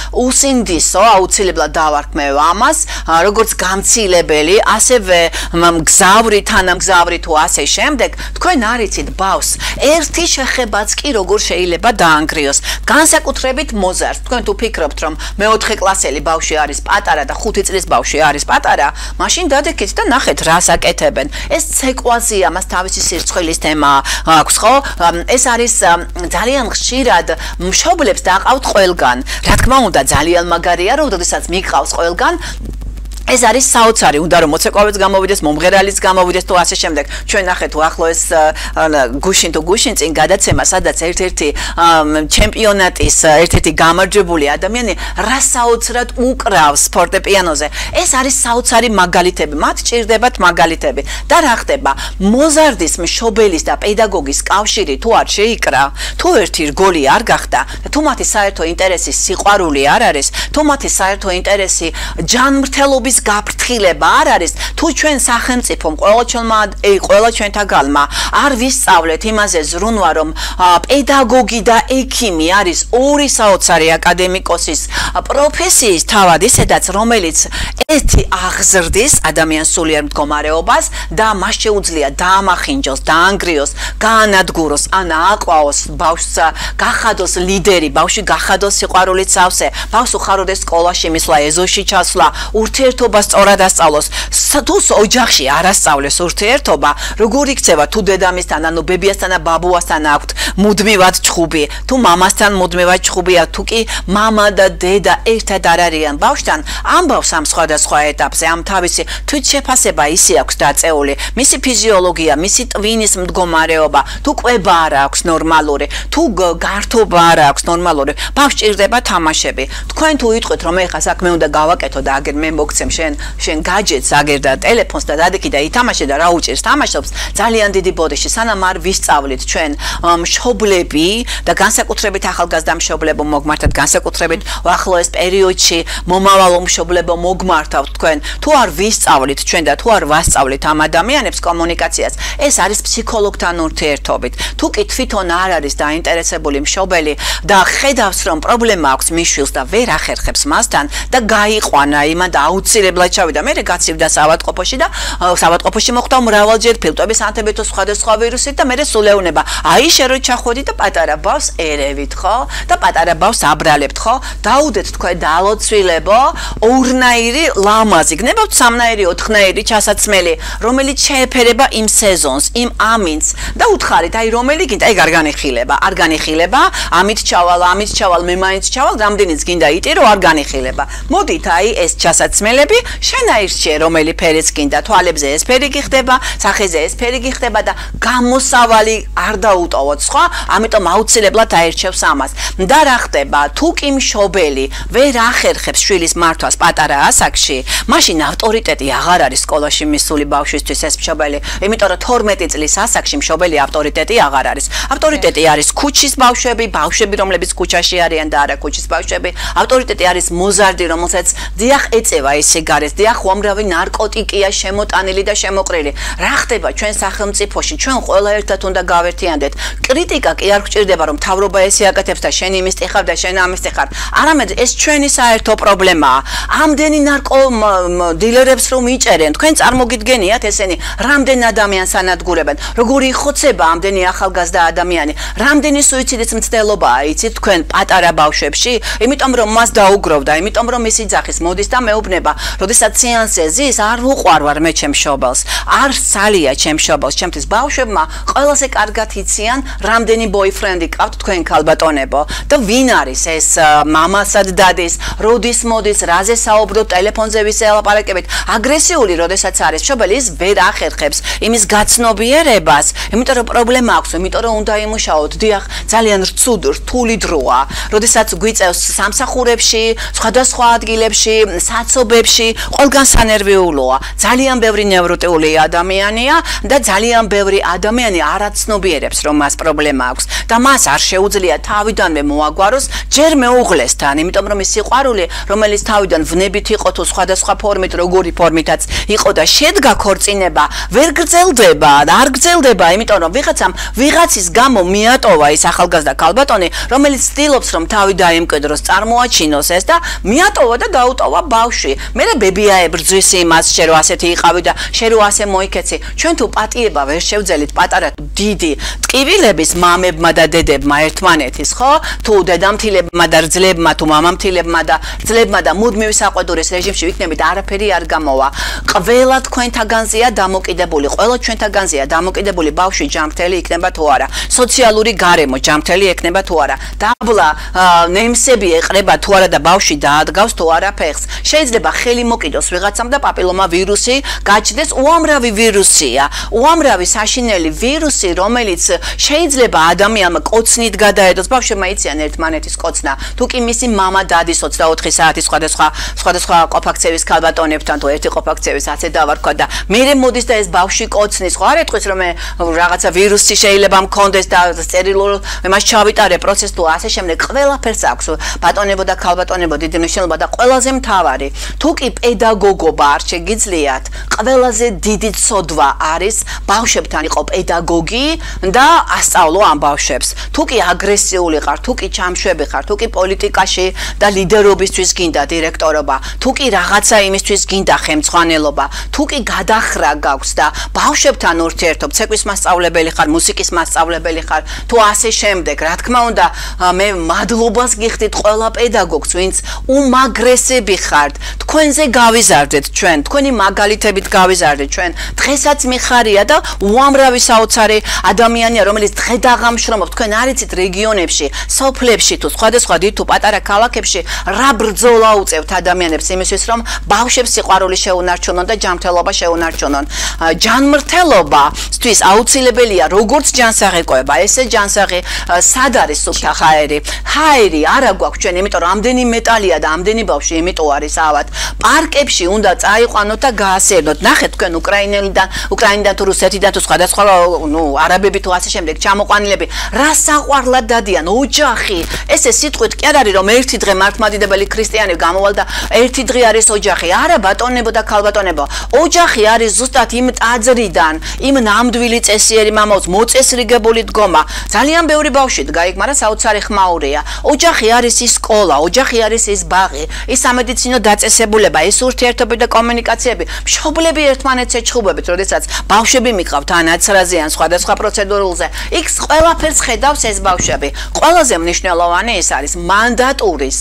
S2: უსინდისო აუცილებლად დავარქმევ ამას, როგორც გამცილებელი, ასევე მგზავრი, თანამგზავრი თუ ასე შემდეგ, თქვენ არიცით ბავშვს ერთი შეხებაც კი როგორ შეიძლება დაანგრიოს. განსაკუთრებით მოზარდს. თქვენ თუ ფიქრობთ, რომ მეოთხე კლასელი ბავშვი არის პატარა და ხუთი წლის ბავშვი არის პატარა, მაშინ დადეკით და ნახეთ რას აკეთებენ. ეს ცეკვაზია, მას თავისი სირცხვილის თემა აქვს, ხო? ეს არის ძალიან ხშირად მშობლებს დაყავთ ყველგან. რა თქმა უნდა, ძალიან მაგარია, რომ როდესაც მიგყავს ყველგან ეს არის საოცარი, უნდა რომ მოცეკვავეც გამოვიდეს, მომღერალიც გამოვიდეს თუ ასე შემდეგ. ჩვენ ნახეთ უახლოეს გუშინ თუ გუშინ წინ გადაცემა, სადაც ერთ-ერთი ჩემპიონატის ერთ-ერთი გამარჯვებული ადამიანი რა საოცრად უკრავს ფორტეპიანოზე. ეს არის საოცარი მაგალითები, მათ ჭირდებათ მაგალითები. და რა ხდება? მოზარდის, მშობელის და პედაგოგის კავშირი თუ არ შეიკრა, თუ ერთი რგოლი არ გახდა, თუ მათი საერთო ინტერესი სიყვარული არ არის, თუ მათი საერთო ინტერესი ჯანმრთელობის გაფრთხილება არ არის, თუ ჩვენ სახელმწიფომ ყოველჩელმა ყველა ჩვენთა გალმა არ ვისწავლეთ იმაზე ზრუნვა, რომ პედაგოგი და ექიმი არის ორი საოცარი აკადემიკოსის პროფესიის თავად, ისედაც რომელიც ერთი აღზრდის ადამიანის სულიერ მდგომარეობას და მას შეუძლია დაამახინჯოს, დაანგრიოს, გაანადგუროს, ან ააყვაოს ბავშვს, გახადოს ლიდერი, ბავშვი გახადოს სიყვარულით სავსე, ბავშვს უხაროდეს სკოლაში მისვლა, ეზოში ჩასვლა, ურთიერთობა სწორად ასწავლოს. თუ ოჯახში არ ასწავლეს ურთიერთობა, როგორ იქცევა თუ დედამისთან, ანუ ბებიასთან და ბაბუასთან აქვთ მუდმივად ჩხუბი, თუ მამასთან მუდმივად ჩხუბია, თუ კი მამა და დედა ერთად არ არიან ბავშვთან, ამბავს ამ სხვადასხვა ეტაპზე, ამ თავისი თვითშეფასება ისე აქვს დაწეული, მისი ფიზიოლოგია, მისი ტვინის მდგომარეობა, თუ კვება არ აქვს ნორმალური, თუ გართობა არ აქვს ნორმალური, ბავშვს ჭირდება თამაშები. თქვენ თუ იტყვით რომ ეხა საქმე უნდა გავაკეთო და აგერ მე მოგცემ შენ შენ გაჯეტს აგერ და ტელეფონს და დადექი და ითამაშე და რა უჭირს თამაშობს, ძალიან დიდი ბოდიში, სანამ არ ვისწავლით ჩვენ მშობლები და განსაკუთრებით ახალგაზრდა მშობლებო მოგმართათ, განსაკუთრებით ახლოეს პერიოდში მომავალ მშობლებო მოგმართავთ თქვენ, თუ არ ვისწავლით ჩვენ და თუ არ ვასწავლით ამ ადამიანებს კომუნიკაციას, ეს არის ფსიქოლოგთან ურთიერთობით. თუ კი თვითონ არ არის დაინტერესებული მშობელი და ხედავს რომ პრობლემა აქვს მის შვილს და ვერ ახერხებს მასთან და გაიყვანა იმან და აუცილებლად ჩავიდა, მე გაცივდა საავადმყოფოში და საავადმყოფოში მოხვდა მრავალჯერ ფილტვების ანთებით სხვადასხვა ვირუსით და მე სულეუნება. აი შენ რო ჩახვედი და პატარა ბავშვს ერევით, ხო? და პატარა ბავშვს აბრალებთ, ხო? დაუდეთ თქვენ დალოცვილებო, ორნაირი ლამაზი, გნებავთ სამნაირი, ოთხნაირი ჩასაცმელი, რომელიც შეეფერება იმ სეზონს, იმ ამინს და უთხარით, აი რომელი გინდა, აი არ განიხილება, არ განიხილება, ამით ჩავალ, ამით ჩავალ, მე მაინც ჩავალ, რამდენიც გინდა იტირო, არ განიხილება. მოდით აი ეს ჩასაცმელები, შენ აირჩიე რომელი ფერიც გინდა, თვალებზე ეს ფერი გიხდება, სახეზე ეს ფერი გიხდება და გამოსავალი არ დაუტოვოთ სხვა, ამიტომ აუცილებლად აირჩევს ამას. და რა ხდება, თუ კი მშობელი ვერ ახერხებს შვილის მართვას პატარა ასაკში, მაშინ ავტორიტეტი აღარ არის სკოლაში მისული ბავშვისთვის ეს მშობელი, იმიტომ რომ თორმეტი წლის ასაკში მშობელი ავტორიტეტი აღარ არის. ავტორიტეტი არის ქუჩის ბავშვები, ბავშვები, რომლებიც ქუჩაში არიან და არა ქუჩის ბავშვები. ავტორიტეტი არის მოზარდი, რომელსაც დიახ ეწევა ეს სიგარეტს, დიახ უამრავი ნარკოტიკია შემოტანილი და შემოყრილი. რა ხდება ჩვენ სახელმწიფოში, ჩვენ ყველა ერთად უნდა გავერთიანდეთ. კრიტიკა კი არ გვჭირდება რომ მთავრობა ესე აკეთებს და შენ იმის ტიხარ და შენ ამის ტიხარ. არამედ ეს ჩვენი საერთო პრობლემაა. ამდენი ნარკო დილერებს რომ იჭერენ, თქვენ წარმოგიდგენიათ ესენი რამდენ ადამიანს ანადგურებენ, როგორი იხოცება ამდენი ახალგაზრდა ადამიანი, რამდენი სუიციდის მცდელობაა იცით თქვენ პატარა ბავშვებში, იმიტომ რომ მას დაუგროვდა, იმიტომ რომ მისი ძახის მოდის და მეუბნება, როდესაც სეანსზე ზის არ უყვარვარ მე ჩემ მშობელს, არ სალია ჩემ მშობელს, ჩემთვის ბავშვებმა ყველაზე კარგად იციან, რამდენი ბოიფრენდი ყავთ თქვენ ქალბატონებო და ვინ არის ეს მამასად დადის, როდის მოდის, რაზე საუბრობ, ტელეფონზე ვისელაპარაკებით, აგრესიული როდესაც არის მშობელი, ის ვერ ახერხებს იმის გაცნობიერებას, იმიტომ რომ პრობლემა აქვს, იმიტომ რომ უნდა იმუშაოთ, დიახ, ძალიან რთული, რთული დროა, როდესაც გვიწევს სამსახურებში, სხვადასხვა ადგილებში, საცობებში, ყველგან სანერვიულოა, ძალიან ბევრი ნევროტიული ადამიანია და ძალიან ბევრი ადამიანი არაცნობიერებს რომ მას პრობლემა აქვს და მას არ შეუძლია თავიდანვე მოაგვაროს ჯერ მეუღლესთან, იმიტომ რომ ის სიყვარული, რომელიც თავიდან ვნებით იყო თუ სხვადასხვა ფორმით, როგორი ფორმითაც იყო და შედგა ქორწინება, ვერ გრძელდება, არ გრძელდება, იმიტომ რომ ვიღაცამ ვიღაცის გამო მიატოვა ის ახალგაზრდა ქალბატონი, რომელიც ცდილობს რომ თავი დაემკვიდროს, წარმოაჩინოს ეს და მიატოვა და დაუტოვა ბავშვი. მე ბებია ებრძვის იმას, შე რო ასეთი იყავი და შე რო ასე მოიქეცი. ჩვენ თუ პატიება ვერ შევძელით პატარა დიდი ტკივილების მამებმა და დედებმა ერთმანეთის, ხო? თუ დედამთილებმა და რძლებმა, თუ მამამთილებმა და რძლებმა და მუდმივი საყვედურის რეჟიმში ვიქნებით, არაფერი არ გამოვა. ყველა თქვენთაგანზეა დამოკიდებული, ყველა ჩვენთაგანზეა დამოკიდებული ბავშვი ჯანმრთელი იქნება თუ არა, სოციალური გარემო ჯანმრთელი იქნება თუ არა, დაბლა ნემსები ეყრება თუ არა და ბავშვი დაადგავს თუ არა ფეხს. შეიძლება ხელი მოკიდოს ვიღაცამ და პაპილომა ვირუსი გაჩნდეს. უამრავი ვირუსია, უამრავი საშინელი ვირუსი, რომელიც შეიძლება ადამიანმა კოცნით გადაედოს. ბავშვებმა იციან ერთმანეთის კოცნა. თუ კი მისი მამა დადის ოცდაოთხი საათი სხვადასხვა სხვადასხვა ყოფაქცევის ქალბატონებთან, თუ ერთი ყოფაქცევის ასე დავარქვა და მერე მოდის და ეს ბავშვი კოცნის, ხო არ ეთქვის რომ რაღაცა ვირუსი შეიძლება მქონდეს და სტერილურ მას ჩავიტარე პროცესს თუ ასე შემდეგ. ყველაფერს აქვს ბატონებო და ქალბატონებო დიდი მნიშვნელობა და ყველაზე მთავარი, თუ კი პედაგოგობა არ შეგიძლიათ, ყველაზე დიდი ცოდვა არის ბავშვებთან იყო პედაგოგი და ასწავლო ამ ბავშვებს. თუ კი აგრესიული ხარ, თუ კი ჩამშვები ხარ, თუ კი პოლიტიკაში და ლიდერობისთვის გინდა დირექტორობა, თუ კი რაღაცა იმისთვის გინდა ხელმძღვანელობა, თუ კი გადახრა გაქვს და ბავშვებთან ურთიერთობ, ცეკვის მასწავლებელი ხარ, მუსიკის მასწავლებელი ხარ, თუ ასე შემდეგ, რა თქმა უნდა, მე მადლობას გიხდით ყველა პედაგოგს, ვინც უმაგრესები ხართ. თქვენზე გავიზარდეთ ჩვენ, თქვენი მაგალითებით გავიზარდეთ ჩვენ. დღესაც მიხარია და უამრავი საოცარი ადამიანია, რომელიც დღე დაღამშრომობს. თქვენ არ იცით რეგიონებში, სოფლებში თუ სხვადასხვა დიდ თუ პატარა ქალაქებში რა ბრძოლა უწევთ ადამიანებს იმისთვის, რომ ბავშვებს სიყვარული შეუნარჩუნონ და ჯანმრთელობა შეუნარჩუნონ. ჯანმრთელობისთვის აუცილებელია როგორც ჯანსაღი ყვება, ესე ჯანსაღი სად არის სუფთა ჰაერი. ჰაერი არა გვაქვს ჩვენ, იმიტომ რომ ამდენი მეტალია და ამდენი ბავშვი იმიტომ არის ავად. პარკებში უნდა წაიყვანოთ და გაასერდოთ. ნახეთ თქვენ უკრაინელიდან, უკრაინიდან თუ რუსეთიდან თუ სხვადასხვა ნუ არაბები თუ ასე შემდეგ ჩამოყვანილები რა საყვარლად დადიან ოჯახი. ესე სიტყვით კი არ არის რომ ერთი დღე მართლმადიდებელი ქრისტიანი გამოვალ და ერთი დღე არის ოჯახი. არა ბატონებო და ქალბატონებო. ოჯახი არის ზუსტად იმ ტაძრიდან, იმ ნამდვილი წესიერი მამაოს მოწესრიგებული დგომა. ძალიან ბევრი ბავშვი დგა იქ, მაგრამ საოცარი ხმაურია. ოჯახი არის ის სკოლა, ოჯახი არის ის ბაღი, ის სამედიცინო დაწესებულება, ის ურთიერთობები და კომუნიკაციები. მშობლები ერთმანეთს ეჩხუბებით, როდესაც ბავშვები მიყავთ ანაცრაზე ან სხვადასხვა პროცედურულზე. იქ ყველაფერს ხედავს ეს ბავშვები. ყველაზე მნიშვნელოვანი ის არის მანდატურის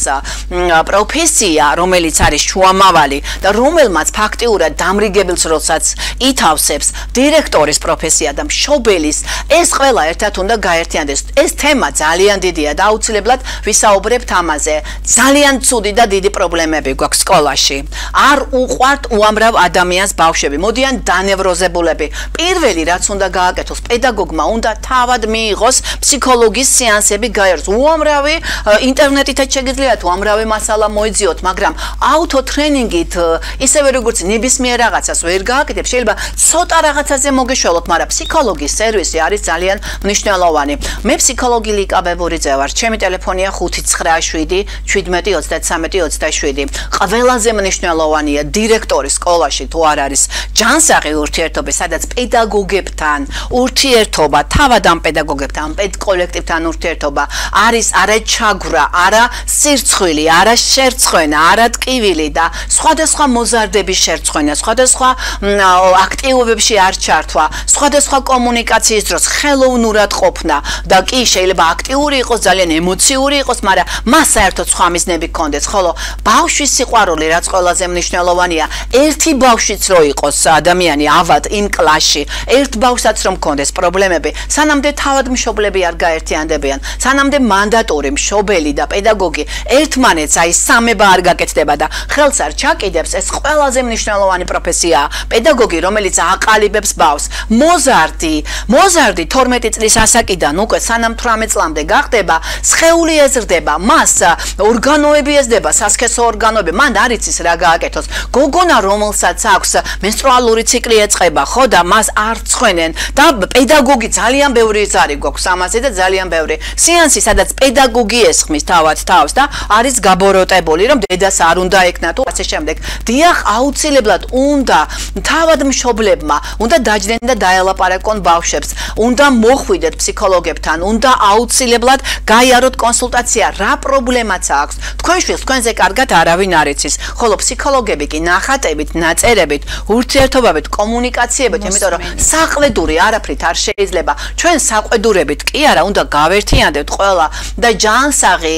S2: პროფესია, რომელიც არის შუამავალი და რომელმაც ფაქტიურად დამრიგებელს როდესაც ითავსებს დირექტორის პროფესია და მშობელის, ეს ყველა ერთად უნდა გაერთიანდეს. ეს თემა ძალიან დიდია და აუცილებლად ვისაუბრებთ ამაზე. ძალიან ცუდი და დიდი პრობლემები გვაქვს სკოლაში. არ უყვართ უამრავ ადამიანს ბავშვები, მოდიან დანევროზებულები. პირველი რაც უნდა გააკეთოს, პედაგოგმა უნდა თავად მიიღოს ფსიქოლოგის სეანსები გაიაროს. უამრავი ინტერნეტითაც შეგიძლიათ უამრავი მასალა მოიძიოთ, მაგრამ აუთო ტრენინგით ისევე როგორც ნებისმიერ რაღაცას ვერ გააკეთებ, შეიძლება ცოტა რაღაცაზე მოგეშველოთ, მაგრამ ფსიქოლოგის სერვისი არის ძალიან მნიშვნელოვანი. მე ფსიქოლოგი ლიკა ბებურიძე ვარ, ჩემი ტელეფონია ხუთი ცხრა შვიდი შვიდმეტი ოცდათსამეტი ოცდაშვიდი. ყველაზე მნიშვნელოვანია დირექტორის სკოლაში თუ არ არის ჯანსაღი ურთიერთობა, სადაც პედაგოგებთან ურთიერთობა, თავად ამ პედაგოგებთან, პედ კოლექტივთან ურთიერთობა არის არა ჩაგვრა, არა სირცხვილი, არა შერცხვენა, არა ტკივილი და სხვადასხვა მოზარდების შერცხვენა, სხვადასხვა აქტივობებში არ ჩართვა, სხვადასხვა კომუნიკაციის დროს ხელოვნურად ყოფნა და კი შეიძლება აქტიური იყოს, ძალიან ემოციური იყოს, მაგრამ მას საერთოდ სხვა მიზნები გქონდეს, ხოლო ბავშვის სიყვარული რაც ყველაზე მნიშვნელოვანია, ერთი ბავშვიც რო იყოს ადამიანი ავად იმ კლასში, ერთ ბავშვსაც რომ გქონდეს პრობლემები, სანამდე თავად მშობლები არ გაერთიანდებიან, სანამდე მანდატური მშობელი და პედაგოგი ერთმანეთს აი სამება არ გაკეთდება და ხელს არ ჩაკიდებს, ეს ყველაზე მნიშვნელოვანი პროფესიაა. პედაგოგი, რომელიც აყალიბებს ბავშვს. მოზარდი, მოზარდი თორმეტი წლის ასაკიდან უკვე სანამ თვრამეტ წლამდე გახდება, სხეული ეზრდება, მას ორგანოები ეზრდება, სასქესო ორგანოები, მან არ იცის რა გააკეთოს. გოგონა, რომელსაც აქვს მენსტრუალური ციკლი ეწყება, ხო და მას არ წხვენენ და პედაგოგი ძალიან ბევრი ზარი გვაქვს ამაზე და ძალიან ბევრი სეანსი, სადაც პედაგოგი ესხმის თავად თავს და არის გაბოროტებული, რომ დედას არ უნდა ეკნა თუ ასე შემდეგ. დიახ, აუცილებლად უნდა თავად მშობლებმა უნდა დაჯდნენ და დაელაპარაკონ ბავშვებს, უნდა მოხვიდეთ ფსიქოლოგებთან, უნდა აუცილებლად გაიაროთ კონსულტაცია, რა პრობლემაც აქვს. თქვენ შვილს თქვენზე კარგად არავინ არ იცის, ხოლო ფსიქოლოგები კი ნახატებით, ნაწერებით, ურთიერთობებით, კომუნიკაციებით, იმიტომ რომ საყვედური არაფრით არ შეიძლება. ჩვენ საყვედურებით კი არა, უნდა გავერთიანდებთ ყველა და ჯანსაღი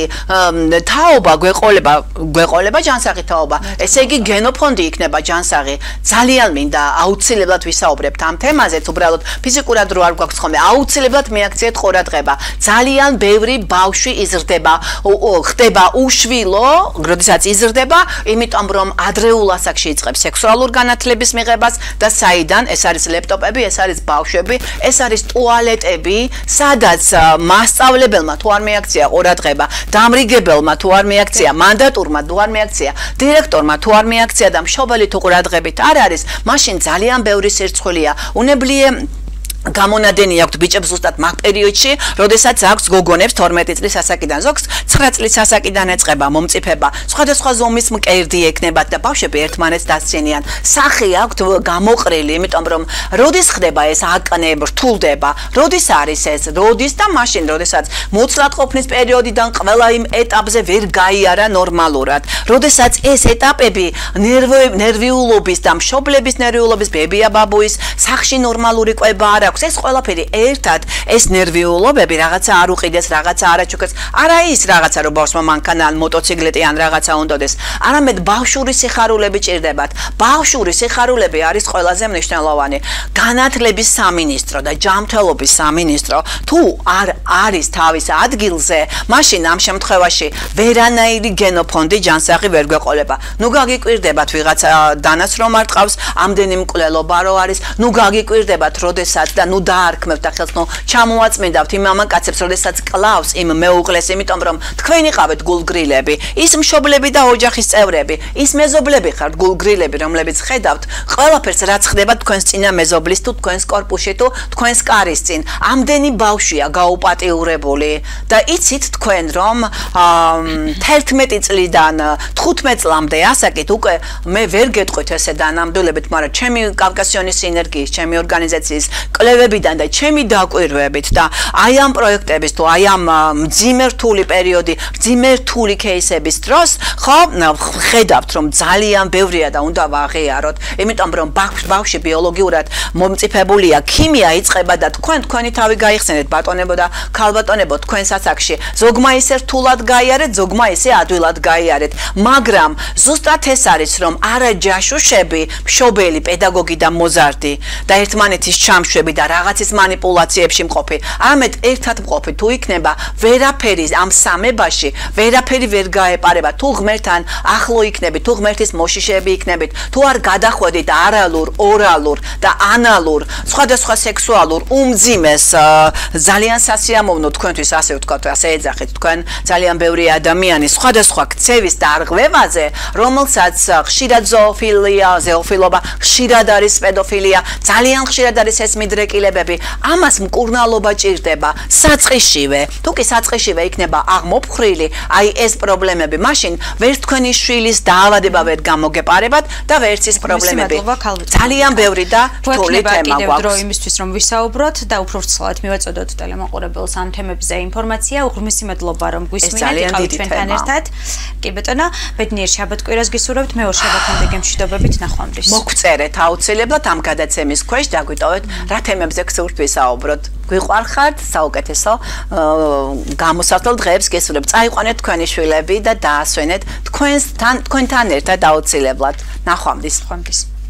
S2: თაობა გვეყოლება, გვეყოლება ჯანსაღი თაობა. ესე იგი გენოფონდი იქნება ჯანსაღი. ძალიან მინდა აუცილებლად ვისაუბრებთ ამ თემაზეც, უბრალოდ ფიზიკურად რო არ გვაქვს ხოლმე, აუცილებლად მიაქციეთ ყურადღება. ძალიან ბევრი ბავშვი იზრდება, ხდება უშვილო, როდესაც იზრდება, იმიტომ იმიტომ რომ ადრეულ ასაკში იწყებს სექსუალურ განათლების მიღებას და საიდან ეს არის ლეპტოპები, ეს არის ბავშვები, ეს არის ტუალეტები, სადაც მასწავლებელმა თუ არ მიაქცია ყურადღება, დამრიგებელმა თუ არ მიაქცია, მანდატურმა თუ არ მიაქცია, დირექტორმა თუ არ მიაქცია და მშობელი თუ ყურადღებით არ არის, მაშინ ძალიან ბევრი სირცხვილია. უნებლიე გამონადენი აქვს ბიჭებს ზუსტად მაგ პერიოდში, როდესაც აქვს გოგონებს თორმეტი წლის ასაკიდან, ზოგს ცხრა წლის ასაკიდან ეწყება მომწიფება, სხვადასხვა ზომის მკერდი ექნებათ და ბავშვები ერთმანეთს დასცენიან. სახე აქვთ გამოყრილი, იმიტომ რომ როდის ხდება ეს აკნე, რთულდება, როდის არის ეს, როდის და მაშინ, როდესაც მოცლად ყოფნის პერიოდიდან ყველა იმ ეტაპზე ვერ გაიარა ნორმალურად. როდესაც ეს ეტაპები ნერვიულობის და მშობლების ნერვიულობის, ბებია ბაბუის სახში ნორმალური კვება არ აქვს, ეს ყველაფერი ერთად, ეს ნერვიულობები რაღაცა არ უყიდეს, რაღაცა არ აჩუქეს, არა ის რაღაცა რომ ბავშვმა მანქანა ან მოტოციკლეტი ან რაღაცა უნდადეს, არამედ ბავშვური სიხარულები ჭირდებათ. ბავშვური სიხარულები არის ყველაზე მნიშვნელოვანი. განათლების სამინისტრო და ჯანმრთელობის სამინისტრო თუ არ არის თავის ადგილზე, მაშინ ამ შემთხვევაში ვერანაირი გენოფონდი ჯანსაღი ვერ გვეყოლება. ნუ გაგიკვირდებათ ვიღაცა დანას რომ არ ტყავს, ამდენი მკვლელობა რო არის, ნუ გაგიკვირდებათ როდესაც და ნუ დაარქმევთ და ხელს ნუ ჩამოაწმინდავთ იმ მამაკაცებს, როდესაც კლავს იმ მეუღლეს, იმიტომ რომ თქვენ იყავით გულგრილები, ის მშობლები და ოჯახის წევრები, ის მეზობლები ხართ გულგრილები, რომლებიც ხედავთ ყველაფერს რაც ხდება თქვენს წინა მეზობლის თუ თქვენს კორპუსში თუ თქვენს კარის წინ. ამდენი ბავშვია გაუპატიურებული და იცით თქვენ რომ თერთმეტი წლიდან თხუთმეტ წლამდე ასაკით უკვე მე ვერ გეტყვით ესე დანამდვილებით, მაგრამ ჩემი კავკასიონის სინერგიის, ჩემი ორგანიზაციის კვლევებიდან და ჩემი დაკვირვებით და აი ამ პროექტების თუ აი ამ მძიმე რთული პერიოდი, მძიმე რთული кейსების დროს, ხო, ხედავთ რომ ძალიან ბევრია და უნდა ვაღიაროთ, იმიტომ რომ ბავშვი ბიოლოგიურად მომწიფებულია, ქიმია იწყება და თქვენ თქვენი თავი გაიხსენეთ ბატონებო და ქალბატონებო თქვენს ასაკში. ზოგმა ისე რთულად გაიარეთ, ზოგმა ისე ადვილად გაიარეთ, მაგრამ ზუსტად ეს არის რომ არა ჯაშუშები, მშობელი, პედაგოგი და მოზარდი და ერთმანეთის ჩამშვები და რაღაცის манипуляციებში მყოფი, არამედ ერთად მყოფი თუ იქნება ვერაფერი ამ სამებაში, ვერაფერი ვერ გაეპარება, თუ ღმერთთან ახლო იქნებით, თუ ღმერთის მოშიშეები იქნებით, თუ არ გადახვედით არალურ, ორალურ და ანალურ, სხვადასხვა სექსუალურ უმძიმეს ძალიან სასიამოვნო თქვენთვის ასე ვთქვათ, ასე ეძახით თქვენ ძალიან ბევრი ადამიანი სხვადასხვა ქცევის დარღვევაზე, რომელსაც ხშირად ზოოფილია, ზეოფილობა, ხშირად არის პედოფილია, ძალიან ხშირად არის ეს მიდრეკილებები, ამას მკურნალობა ჭირდება საწყისშივე. თუ კი საწყისშივე იქნება აღმოფხრილი, აი ეს პრობლემები, მაშინ ვერ თქვენი შვილის დაავადება ვერ გამოგეპარებათ და ვერც ის პრობლემები. ძალიან ბევრი და რთული თემა გვაქვს.
S1: დრო იმისთვის რომ ვისაუბროთ და უფრო ვრცლად მივაწოდოთ ტელემოყურებელს ამ თემებზე ინფორმაცია, უღრმესი მადლობა რომ გვისმინეთ, იყავით ჩვენთან ერთად. კი ბატონო, ბედნიერ შაბათ-კვირას გისურვებთ, მეორე შაბათამდე გემშვიდობებით, ნახვამდის.
S2: მოგწერეთ აუცილებლად ამ გადაცემის ქვეშ დაგვიტოვეთ რა თემებზე გსურთ ვისაუბროთ. გვიყვარხართ, საუკეთესო გამოსასწორ დღეებს გესურვებთ. წაიყვანეთ თქვენი შვილები და დაასვენეთ თქვენთან თქვენთან ერთად აუცილებლად. ნახვამდის.
S1: ნახვამდის.